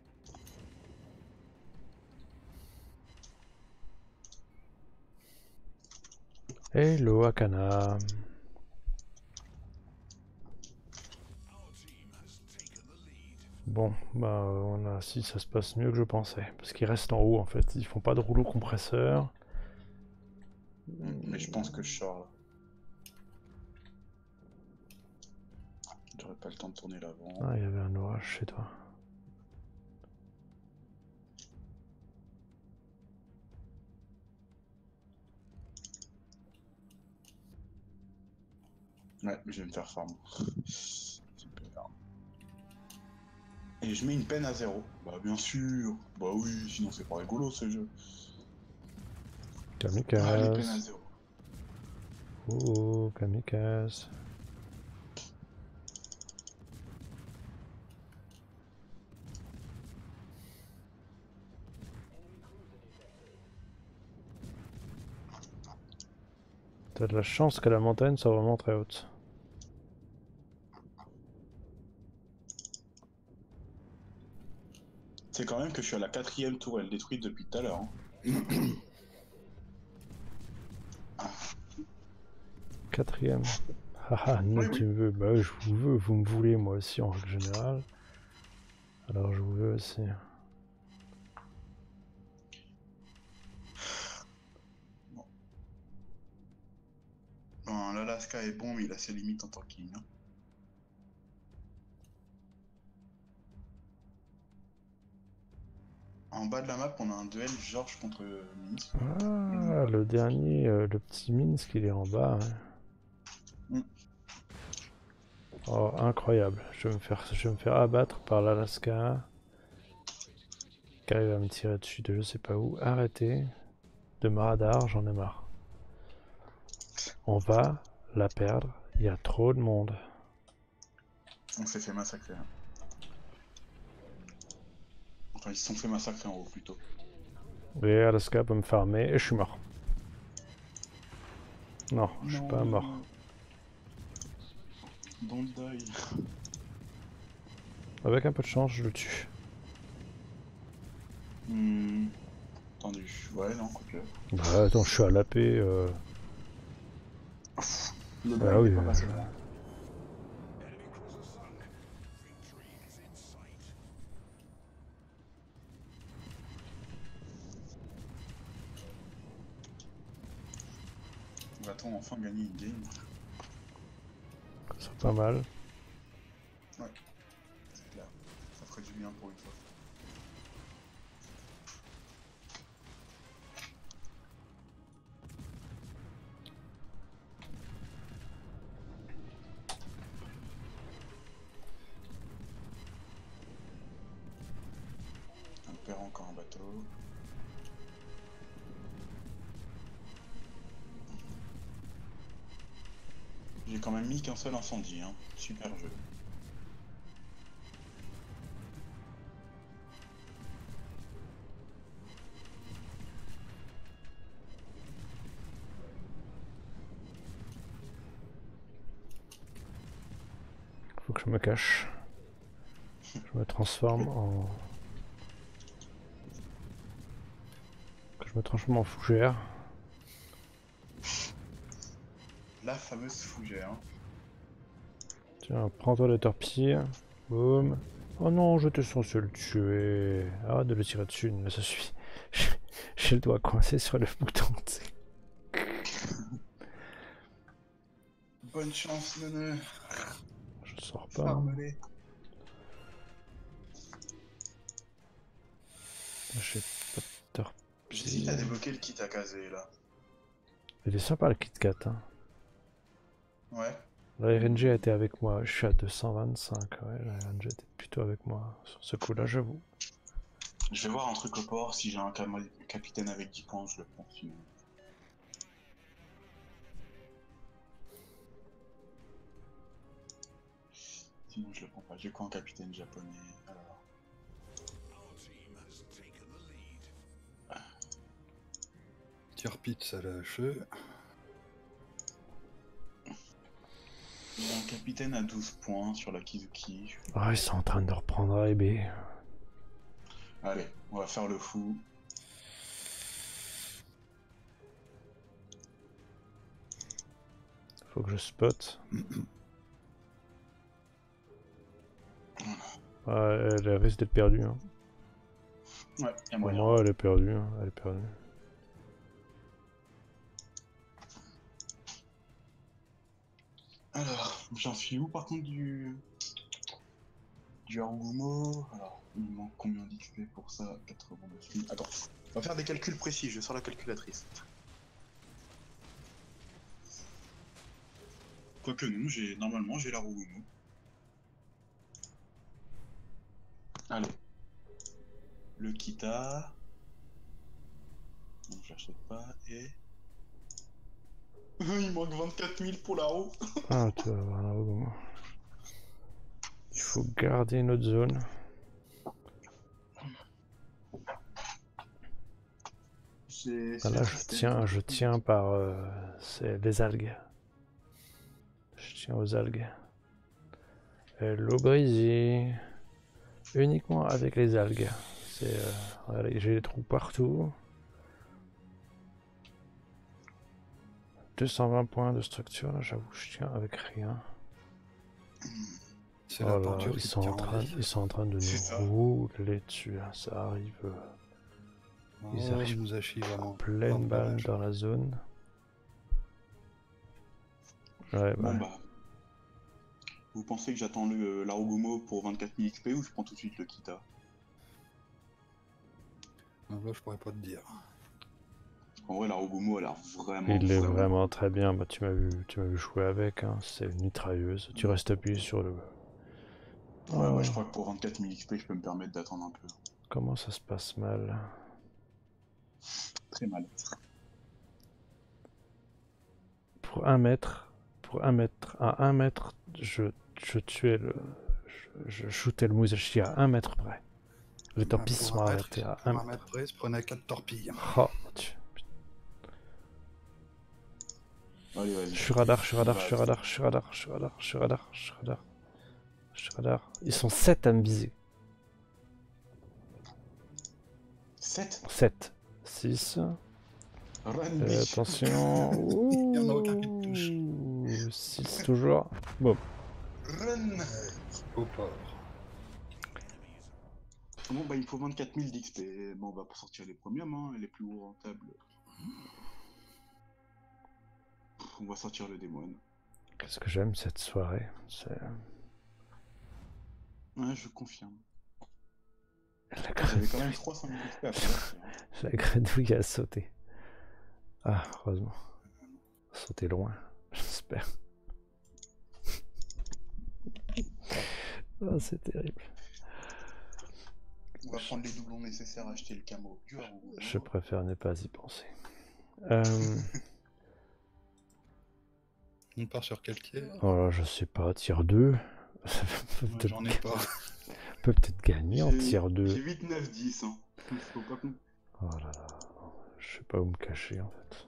Hello Akana. Bon, bah on a si ça se passe mieux que je pensais. Parce qu'ils restent en haut en fait, ils font pas de rouleau compresseur. Mais je pense que je sors là. J'aurais pas le temps de tourner l'avant. Ah, il y avait un orage chez toi. Ouais, je vais me faire farm. Super. Et je mets une peine à zéro. Bah bien sûr. Bah oui, sinon c'est pas rigolo ce jeu. Kamikaze. Ah, les peines à zéro. Oh, kamikaze. T'as de la chance que la montagne soit vraiment très haute. C'est quand même que je suis à la quatrième tourelle détruite depuis tout à l'heure. Hein. Quatrième. Haha, non, Oui, tu oui. me veux. Bah oui, je vous veux, vous me voulez moi aussi en règle générale. Alors je vous veux aussi. Bon, bon l'Alaska est bon, mais il a ses limites en tant que king. Hein. En bas de la map, on a un duel Georges contre Minsk. Ah, le dernier, euh, le petit Minsk, il est en bas. Hein. Mm. Oh, incroyable. Je vais me faire, je vais me faire abattre par l'Alaska. Qui arrive à me tirer dessus de je sais pas où. Arrêtez de me radar, j'en ai marre. On va la perdre. Il y a trop de monde. On s'est fait massacrer. Hein. Enfin, ils se sont fait massacrer en haut plutôt. Et Alaska peut me farmer et je suis mort. Non, je suis Non, pas mort. Don't die. Avec un peu de chance, je le tue. Hmm. Attendu. Ouais, non, quoique. Bah attends, je suis à la paix. Euh... Le Bah gars, il oui. est pas Euh... passé loin. Va-t-on enfin gagner une game? C'est pas mal. Ouais, c'est clair. Ça ferait du bien pour une fois. On perd encore un bateau. J'ai quand même mis qu'un seul incendie, hein. Super jeu. Faut que je me cache. Je me transforme en... Que je me transforme en fougère. La fameuse fougère. Tiens, prends-toi les torpilles. Boum. Oh non, je te censé le tuer. Arrête de le tirer dessus, mais ça suffit. J'ai le doigt coincé sur le bouton, tu sais. Bonne chance, Nene. Je sors pas. Farme-les. J'ai pas de torpilles. Si t'as débloqué le kit à caser là. Il est sympa le Kit Kat. Hein. Ouais. La R N G a été avec moi. Je suis à deux cent vingt-cinq. Ouais, la R N G était plutôt avec moi sur ce coup-là, j'avoue. Je vais voir un truc au port. Si j'ai un cam capitaine avec dix points, je le prends. Sinon, sinon je le prends pas. J'ai quoi un capitaine japonais? Alors. Tirpitz à la cheveux. J'ai un capitaine à douze points sur la Kizuki. Ah, ils sont en train de reprendre A et B. Allez, on va faire le fou. Faut que je spot. Ah, elle risque d'être perdue. Hein. Ouais, y a Pour moyen. moi, elle est perdue. Hein. Elle est perdue. Alors, j'en suis où par contre du... Du Harugumo? Alors, il me manque combien d'X P pour ça? quatre-vingt-neuf mille. Attends, on va faire des calculs précis, je sors la calculatrice. Quoique non, j'ai normalement j'ai la Harugumo. Allez. Le Kita. Donc je l'achète pas et... Il manque vingt-quatre mille pour la roue. Ah, tu vas avoir un rebond. Il faut garder notre zone. chez, Ah, chez là, le je système. tiens, je tiens par euh, c'est les algues. Je tiens aux algues. Hello Breezy. Uniquement avec les algues. C'est, euh, regardez, j'ai des trous partout. deux cent vingt points de structure, là, j'avoue, je tiens avec rien. C'est Oh la là, bordure ils qui te sont, tient en en train, vie. ils sont en train de C'est nous ça. rouler dessus, hein, ça arrive euh, Oh, Ils arrivent il nous a chié en vraiment. pleine Pardon, balle dommage. dans la zone. Ouais, Bon bah, bah. Vous pensez que j'attends le l'Arugumo pour vingt-quatre mille X P ou je prends tout de suite le Kita? Non, là, je pourrais pas te dire. En vrai, l'Arugumo a l'air vraiment, il est vraiment, vraiment très bien. Bah, tu m'as vu, tu m'as vu jouer avec. Hein. C'est une mitrailleuse. Tu restes appuyé sur le. Ouais, Oh, bah je crois que pour vingt-quatre mille X P, je peux me permettre d'attendre un peu. comment ça se passe mal. Très mal. Pour un mètre, pour un mètre, à un mètre, je, je tuais le. Je, je shootais le Musashi à un mètre près. Les Ah, torpilles pour sont un mètre, arrêtées à pour un un mètre. mètre près, il se prenait quatre torpilles. Oh, tu- Allez, vas-y. Je suis radar, je suis radar, Bah, je suis radar, je suis radar, je suis radar, je suis radar, je suis radar. Je suis radar. Ils sont sept à me viser. sept. sept. six. Run, Euh, bitch. attention. Il y en a aucun qui me touche. Ouh, six toujours. Bon. Run. Au port. Bon, bah il me faut vingt-quatre mille d'X P. Bon, on va pas sortir les premiums, hein, les plus hauts rentables. On va sortir le démon. Qu'est-ce que j'aime cette soirée. C'est Ouais, je confirme. la J'avais grenouille. quand même trois cent mille X P après. Hein. La grenouille a sauté. Ah, heureusement. Sauter loin, j'espère. Oh, c'est terrible. On va prendre les doublons nécessaires à acheter le camo du Harugumo. Je préfère ne pas y penser. Euh... On part sur quel tiers? Oh là, je sais pas, tier deux. Moi, J'en ai pas. On peut peut-être gagner en J'ai- tier J'ai deux. huit, neuf, dix. Hein. Faut pas qu'on- Oh là là. Je sais pas où me cacher en fait.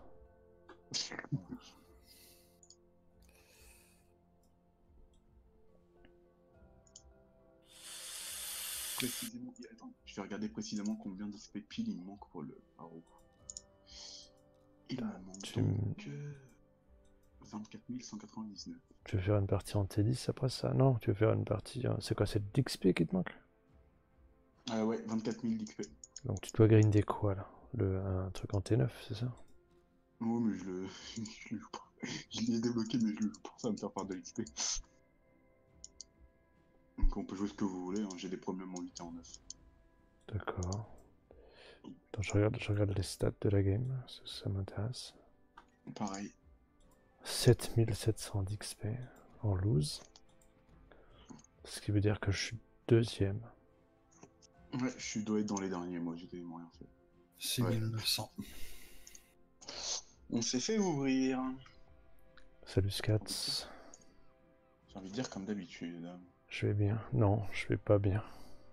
Précisément. Attends, je vais regarder précisément combien d'X P pile il me manque pour le Haru. Il me manque Tu, donc euh, vingt-quatre mille cent quatre-vingt-dix-neuf. tu veux faire une partie en T dix après ça? Non, tu veux faire une partie. euh, C'est quoi, c'est d'X P qui te manque? Ah ouais, vingt-quatre mille d'X P. Donc tu dois grinder quoi là? Le, un truc en T neuf, c'est ça? Oh, mais je le. je le joue pas. Je l'ai débloqué, mais je le joue pour ça me faire part de l'X P. Donc on peut jouer ce que vous voulez, hein. J'ai des problèmes en huit et en neuf. D'accord. Attends, je regarde, je regarde les stats de la game, ça, ça m'intéresse. Pareil. sept mille sept cents d'X P en lose. Ce qui veut dire que je suis deuxième. Ouais, je suis dois être dans les derniers, moi, j'ai tellement rien fait. six mille neuf cents. On s'est fait ouvrir. Salut Scats. J'ai envie de dire comme d'habitude. Je vais bien. Non, je vais pas bien.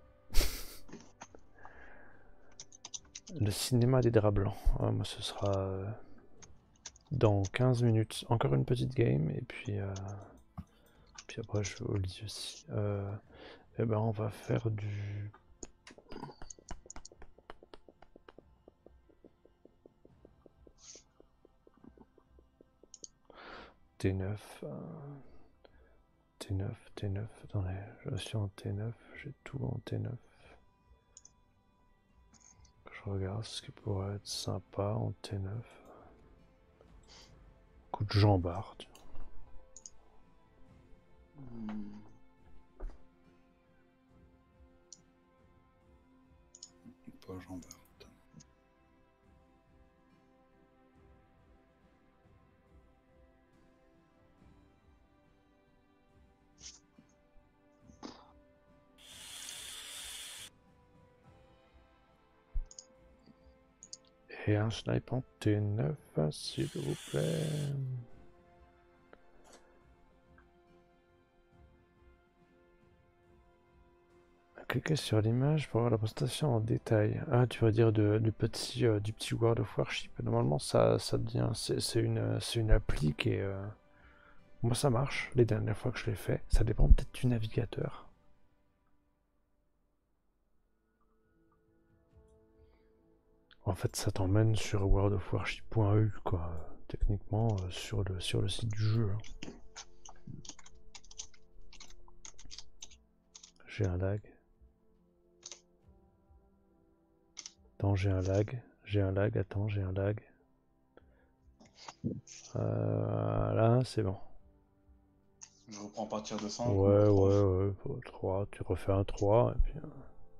Le cinéma des draps blancs. Ah, moi, ce sera euh, dans quinze minutes. Encore une petite game. Et puis, euh, puis après, je vais au lit aussi. Euh, et ben, on va faire du... T neuf. euh, T neuf, T neuf. Attendez, je suis en T neuf. J'ai tout en T neuf. Je regarde ce qui pourrait être sympa en T neuf. Coup de jambard. Tiens. Hmm. Pas Jean Bart. Et un snipe en T neuf, s'il vous plaît. Cliquez sur l'image pour voir la présentation en détail. Ah, tu vas dire de, du petit euh, du petit World of Warship. Normalement, ça, ça devient, c'est c'est une, c'est une appli qui est. euh, Moi, ça marche. Les dernières fois que je l'ai fait, ça dépend peut-être du navigateur. En fait, ça t'emmène sur world of warship point e u, quoi. Techniquement, euh, sur le sur le site du jeu. hein. J'ai un lag. Attends, j'ai un lag. J'ai un lag. Attends, j'ai un lag. Euh, là, c'est bon. Je reprends à partir de cinq ou Ouais, à trois. ouais, ouais. faut trois. Tu refais un trois. Et puis, euh,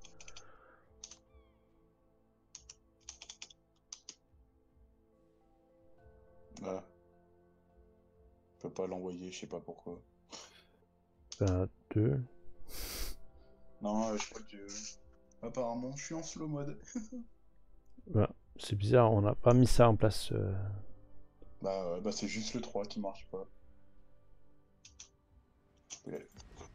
Voilà. Je peux pas l'envoyer, je sais pas pourquoi. un deux. Non, euh, je crois que... Apparemment, je suis en slow mode. Voilà. C'est bizarre, on n'a pas mis ça en place. euh. Bah, ouais, bah c'est juste le trois qui marche pas. Ouais.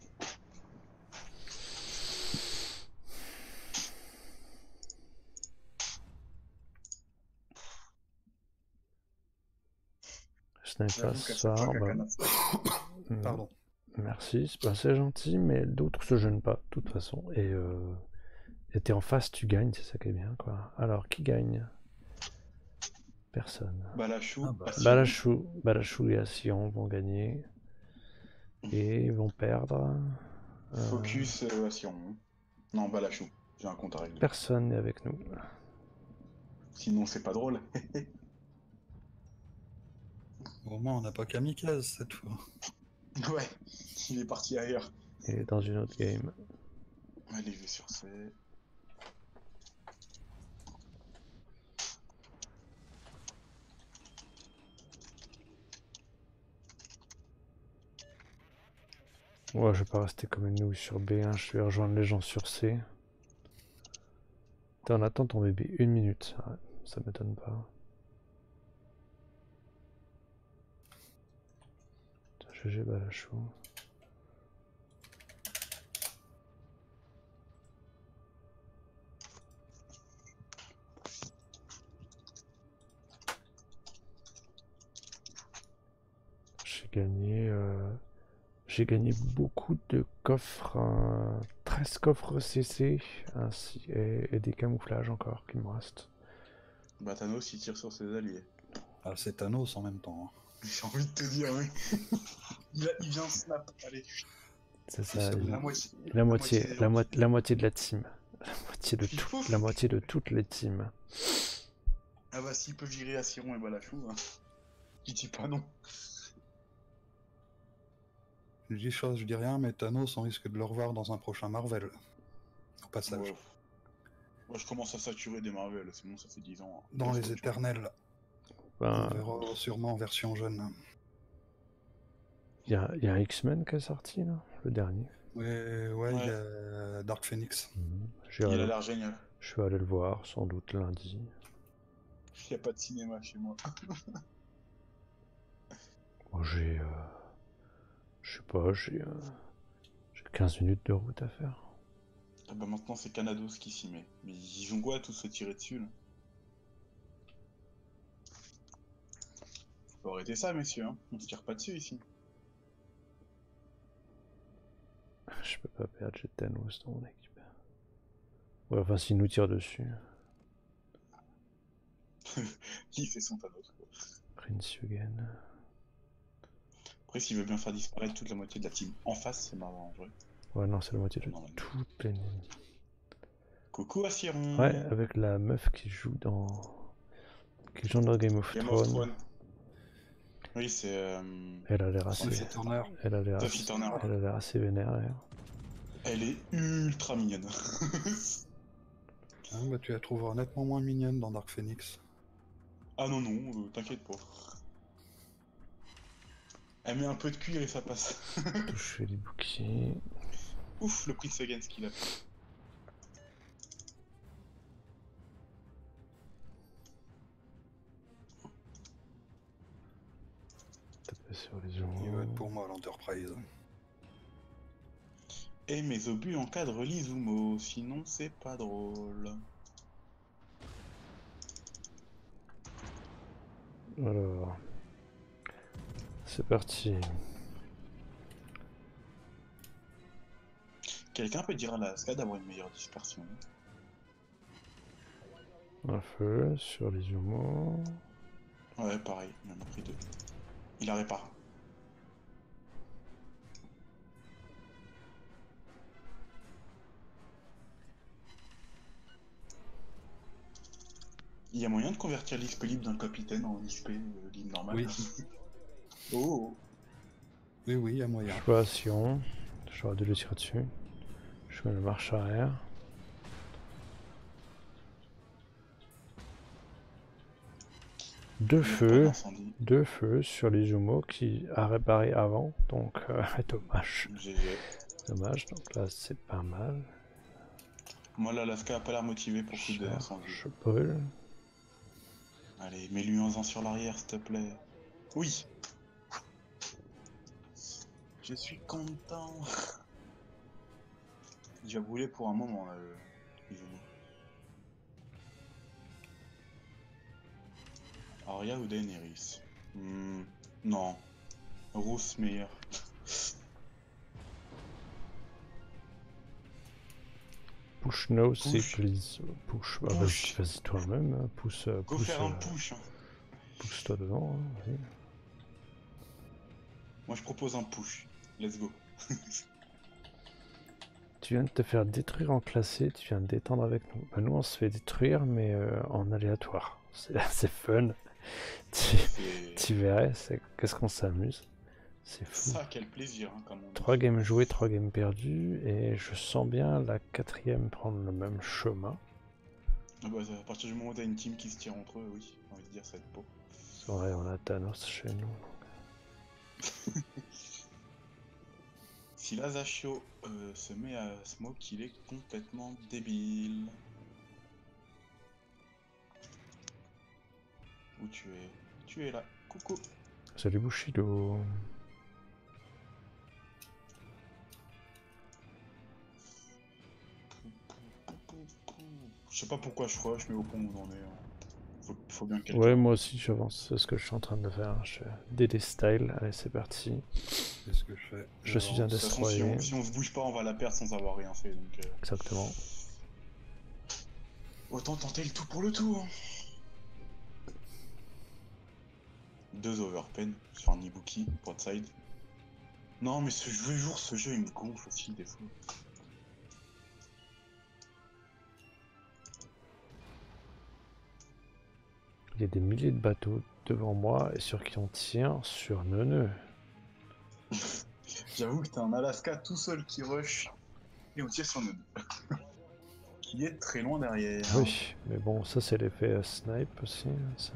Ce n'est pas J'avoue qu'à ça. chaque fois qu'un bah, canard se- mm, Pardon. Merci, c'est bah, c'est gentil, mais d'autres se gênent pas, de toute façon. Et euh, et t'es en face, tu gagnes, c'est ça qui est bien, quoi. Alors, qui gagne? Personne. Balachou, Ah bah. Assion. Balachou, Balachou et Assion vont gagner. Et ils vont perdre. Euh, Focus, euh, Assion. Non, Balachou. J'ai un compte à régler. Personne n'est avec nous. Sinon, c'est pas drôle. Au moins, on n'a pas kamikaze cette fois. Ouais, il est parti ailleurs. Et dans une autre game. Allez, je vais sur C. Ouais, je vais pas rester comme une nouille sur B un, je vais rejoindre les gens sur C. T'en attends ton bébé une minute, ouais, ça m'étonne pas. G G Balachou. J'ai gagné, euh, j'ai gagné beaucoup de coffres, euh, treize coffres C C, ainsi, et, et des camouflages encore qui me restent. Bah, Thanos, il tire sur ses alliés. Ah, c'est Thanos en même temps. hein. J'ai envie de te dire, oui. il, a- il vient snap, allez. C'est Il ça, se il- La moitié, la moitié, des la, gens mo- qui- la moitié de la team, la moitié de tout, la moitié de toutes les teams. Ah bah, s'il peut virer Assiron et Balachou, hein. Il dit pas non. Je dis chose, je dis rien, mais Thanos, on risque de le revoir dans un prochain Marvel. Au passage. Ouais. Moi, je commence à saturer des Marvel, c'est bon, ça fait dix ans. hein. Dans Faut les autre chose. Éternels, Ben, on verra sûrement en version jeune. il y a, y a un X-Men qui est sorti là, le dernier. Ouais, ouais, il Ouais. y a Dark Phoenix. J'irai Il a le- l'air génial. Je vais aller le voir sans doute lundi. Il n'y a pas de cinéma chez moi. Moi, j'ai, euh, je sais pas, j'ai, euh, j'ai quinze minutes de route à faire. Ah bah maintenant c'est Canados qui s'y met. Mais ils vont quoi à tous se tirer dessus là? Faut arrêter ça messieurs, hein. On se tire pas dessus ici. Je peux pas perdre, j'ai Thanos dans mon équipe. Ouais, enfin, s'il nous tire dessus. Il fait son Thanos quoi. Prince Yugen. Après s'il veut bien faire disparaître toute la moitié de la team en face, c'est marrant en vrai. Ouais, non, c'est la moitié de Non, non. toutes les. Coucou Assiron. Ouais, avec la meuf qui joue dans. qui joue dans Game of Game of Thrones. Thrones. Oui c'est... Euh... Elle a l'air assez. Sophie Turner. Elle a l'air Sophie assez... Turner. Elle a l'air assez vénère d'ailleurs. Elle est ultra mignonne. Ah, bah, tu la trouveras nettement moins mignonne dans Dark Phoenix. Ah non non, euh, t'inquiète pas. Elle met un peu de cuir et ça passe. Toucher les bouquets. Ouf, le Prince Against qu'il a fait. Taper sur les Il va être gens. pour moi l'Enterprise. Et mes obus encadrent l'Izumo, sinon c'est pas drôle. Alors, c'est parti. Quelqu'un peut dire à la S K A d'avoir une meilleure dispersion. Un feu sur les humours. Ouais, pareil, il en a pris deux. Il a réparé. Il y a moyen de convertir l'X P libre d'un capitaine en X P euh, libre normal. Oui. Oh. Oui, oui, il y a moyen. Choix Sion. J'aurais dû le tirer dessus. Je mets le marche arrière. Deux feux. Deux feux sur les jumeaux qui a réparé avant. Donc, euh, dommage. G G. Dommage. Donc là, c'est pas mal. Moi, là, l'A S K A a pas l'air motivé pour foutre derrière son jeu. Je brûle. Allez, mets-lui un en sur l'arrière, s'il te plaît. Oui. Je suis content. J'ai brûlé pour un moment, là, le... les jumeaux. Arya ou Daenerys? hmm, Non. Rousse meilleur. Push no, c'est please. Push. Ah, vas-y, vas-y toi-même. Pousse. Go pousse faire un euh, push. Pousse-toi devant. Hein, vas-y. Moi, je propose un push. Let's go. Tu viens de te faire détruire en classé, tu viens de détendre avec nous. Bah, nous, on se fait détruire, mais euh, en aléatoire. C'est fun. Tu, tu verrais, qu'est-ce qu'on s'amuse. C'est fou. Ça, quel plaisir, hein, comme on trois games joués, trois games perdus, et je sens bien la quatrième prendre le même chemin. Ah bah, à partir du moment où t'as une team qui se tire entre eux, oui, j'ai envie de dire, ça va être beau. C'est vrai, on a Thanos chez nous. Donc. Si Lazachio euh, se met à smoke, il est complètement débile. Où tu es? Tu es là. Coucou. Salut Bushido. Je sais pas pourquoi je rush, mais au point où on en est, faut, faut bien quelqu'un. Ouais, moi aussi j'avance, c'est ce que je suis en train de faire. Je D D style, allez c'est parti. C'est ce que je fais. Je suis un destroyer. Si on, si on se bouge pas, on va la perdre sans avoir rien fait. Donc, euh... Exactement. Autant tenter le tout pour le tout. Hein. Deux overpen sur un Ibuki, broadside. Non, mais ce jeu, jour, ce jeu, il me gonfle aussi des fois. Il y a des milliers de bateaux devant moi et sur qui on tient sur Neuneu. J'avoue que t'es un Alaska tout seul qui rush et on tire sur Neuneu. Qui est très loin derrière. Oui, mais bon, ça c'est l'effet euh, snipe aussi. Ça...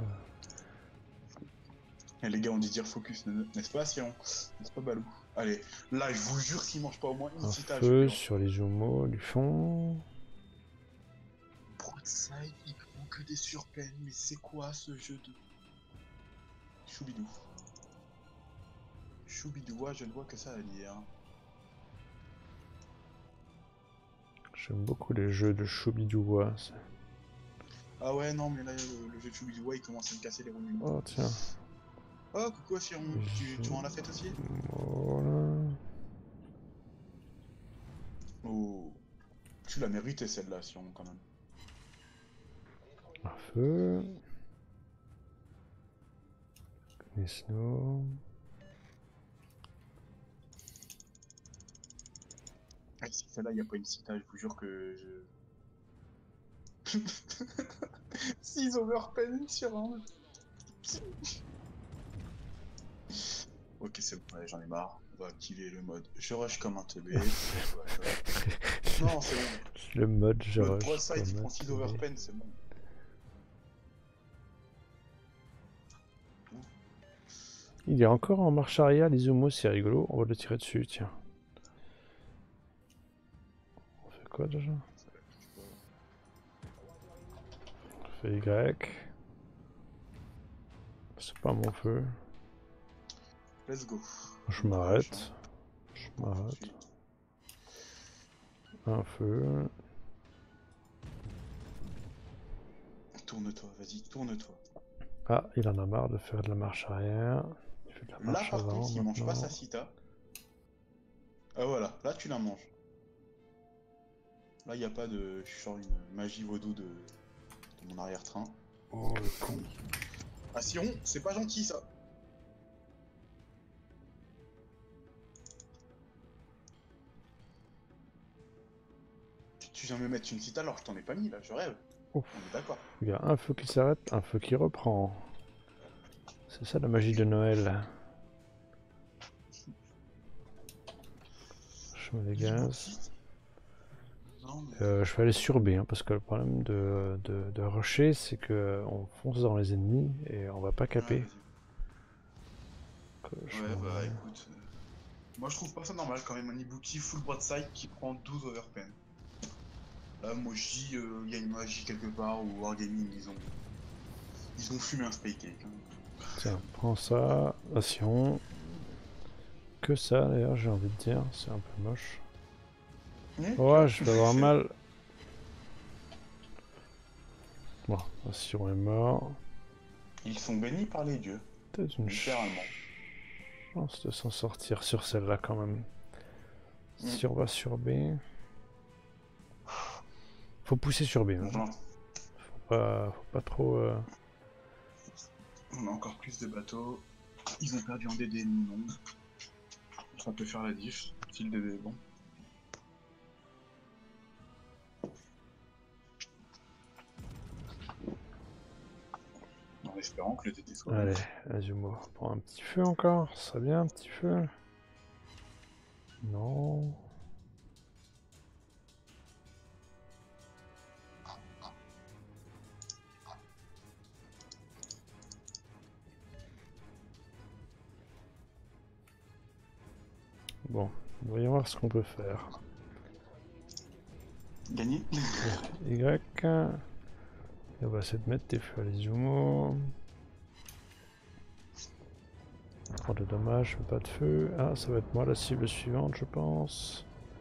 Et les gars, on dit dire focus, n'est-ce pas, Sion? N'est-ce pas, Balou? Allez, là, je vous jure, s'il mange pas au moins une citage. Un feu sur les jumeaux du fond. Broadside, il prend que des surpeines, mais c'est quoi ce jeu de... Choubidou. Choubidoua, je ne vois que ça à dire. J'aime beaucoup les jeux de Choubidoua. Ah ouais, non, mais là, le, le jeu de Choubidoua, il commence à me casser les roues. Oh, tiens. Oh, coucou, Sion. Tu, tu vas en la fête aussi? Voilà. Oh. Tu l'as mérité, celle-là, Sion, quand même. Un feu. Les snow. Ah, si celle-là, il n'y a pas une cita, je vous jure que je... six overpen sur un... Ok, c'est bon, j'en ai marre. On va activer le mode je rush comme un teubé. Non, c'est bon. Le mode je le rush. Le broadside, il prend six overpen, c'est bon. Il est encore en marche arrière, les Izumo, c'est rigolo. On va le tirer dessus, tiens. On fait quoi déjà? On fait Y. C'est pas mon feu. Let's go. Je m'arrête. Je m'arrête. Un feu. Tourne-toi, vas-y, tourne-toi. Ah, il en a marre de faire de la marche arrière. Il fait de la Là, marche par avant contre, il mange pas maintenant. sa cita. Ah voilà, là tu la manges. Là, il n'y a pas de... Je suis genre une magie vaudou de, de mon arrière-train. Oh le con. Ah Siron, c'est pas gentil ça. Tu, tu viens me mettre une cita alors que je t'en ai pas mis là, je rêve. Ouf. On est d'accord. Il y a un feu qui s'arrête, un feu qui reprend. C'est ça la magie de Noël. Je mets des gaz. Non, mais... Euh, je vais aller sur B, hein, parce que le problème de, de, de rusher, c'est que on fonce dans les ennemis et on va pas caper. Ouais, Que je ouais m'en bah vais. écoute... euh, Moi je trouve pas ça normal quand même, un Ibuki full broadside qui prend douze overpen. Là, moi je dis, il euh, y a une magie quelque part, ou Wargaming, ils ont... Ils ont fumé un spray cake. Hein. Tiens, prends ça. Attention. Que ça d'ailleurs, j'ai envie de dire. C'est un peu moche. Mmh, Ouais, je vais avoir mal. Bon, Sion est mort. Ils sont bénis par les dieux. Peut-être une Littéralement. chance de s'en sortir sur celle-là quand même. Mm. Si on va sur B... Faut pousser sur B. Hein. Bon, Faut pas, faut pas trop... Euh... on a encore plus de bateaux. Ils ont perdu en D D, nous non. Ça peut faire la diff, si le D D est bon. En espérant que le D D soit bon. Allez, Azumo, prends un petit feu encore, ça serait bien un petit feu. Non. Bon, voyons voir ce qu'on peut faire. Gagner. Y. Et on va essayer de mettre des feux à l'Izumo. Trop de dommages, pas de feu. Ah, ça va être moi la cible suivante, je pense.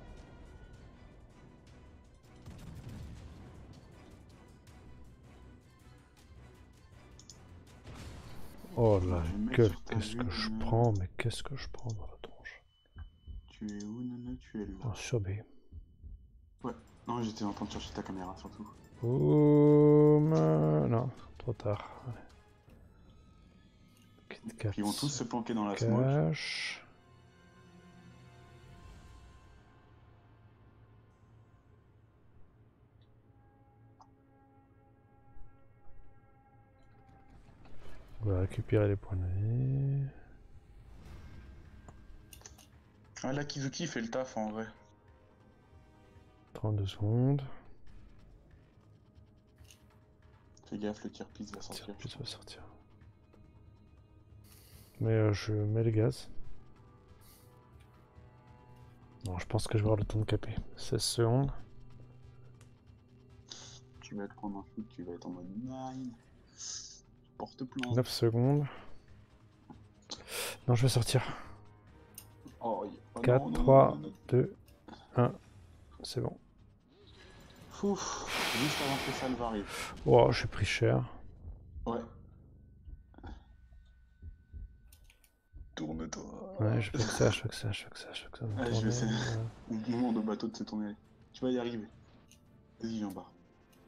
Oh la gueule, qu'est-ce que je prends, mais qu'est-ce que je prends dans la tronche. Tu es où, Nana? Tu es là. Oh, sur B. Ouais, non, j'étais en train de chercher ta caméra surtout. Boum. Non, trop tard. Puis ils vont tous se planquer dans la smoke. Cache. On va récupérer les points de vie. Ah, la Kizuki fait le taf en vrai. trente-deux secondes. Fais gaffe, le tir piste va sortir. Tir piste va sortir. Mais euh, je mets le gaz. Bon, je pense que je vais avoir le temps de caper. seize secondes. Tu vas te prendre un shoot, tu vas être en mode nine. Porte plainte. neuf secondes. Non, je vais sortir. Oh, oh, quatre, non, non, trois, non, non, non. deux, un. C'est bon. Ouf, juste avant que ça ne arrive. Oh, j'ai pris cher. Ouais. Tourne-toi. Ouais, je fais que ça, je fais que ça, je fais que ça, je fais que ça. Ouais, je sais. Au moment de bateau de se tourner. Tu vas y arriver. Vas-y, viens bas.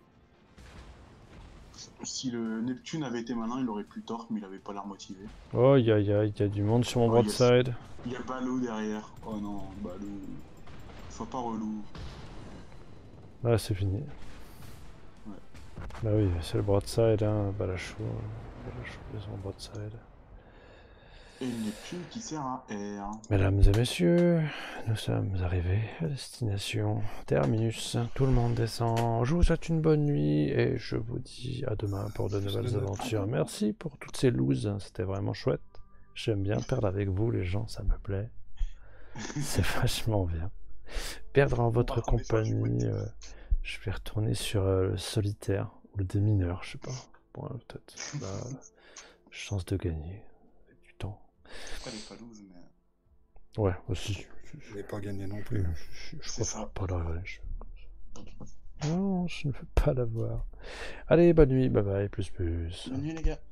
Si le Neptune avait été malin, il aurait pu tort, mais il avait pas l'air motivé. Oh, aïe aïe aïe, il y a du monde sur mon Oh, broadside. Il y a Balou derrière. Oh non, Balou. Sois pas relou. Là, c'est fini. Ouais. Bah oui, c'est le broadside, hein, Balachou. Balachou, ils sont broadside. Et une Neptune qui sert à R. Mesdames et messieurs, nous sommes arrivés à destination Terminus. Tout le monde descend. Je vous souhaite une bonne nuit et je vous dis à demain pour de nouvelles aventures. Merci pour toutes ces looses, c'était vraiment chouette. J'aime bien perdre avec vous, les gens, ça me plaît. C'est vachement bien. Perdre en votre compagnie, euh, je vais retourner sur euh, le solitaire ou le démineur, je sais pas. Bon, peut-être la chance de gagner avec du temps. Elle est pas loose, mais... Ouais, aussi. Je n'ai pas gagné non Je, plus. je, je, je C'est préfère ça. pas la revenge. Non, je ne veux pas l'avoir. Allez, bonne nuit, bye bye, plus plus. Bonne nuit les gars.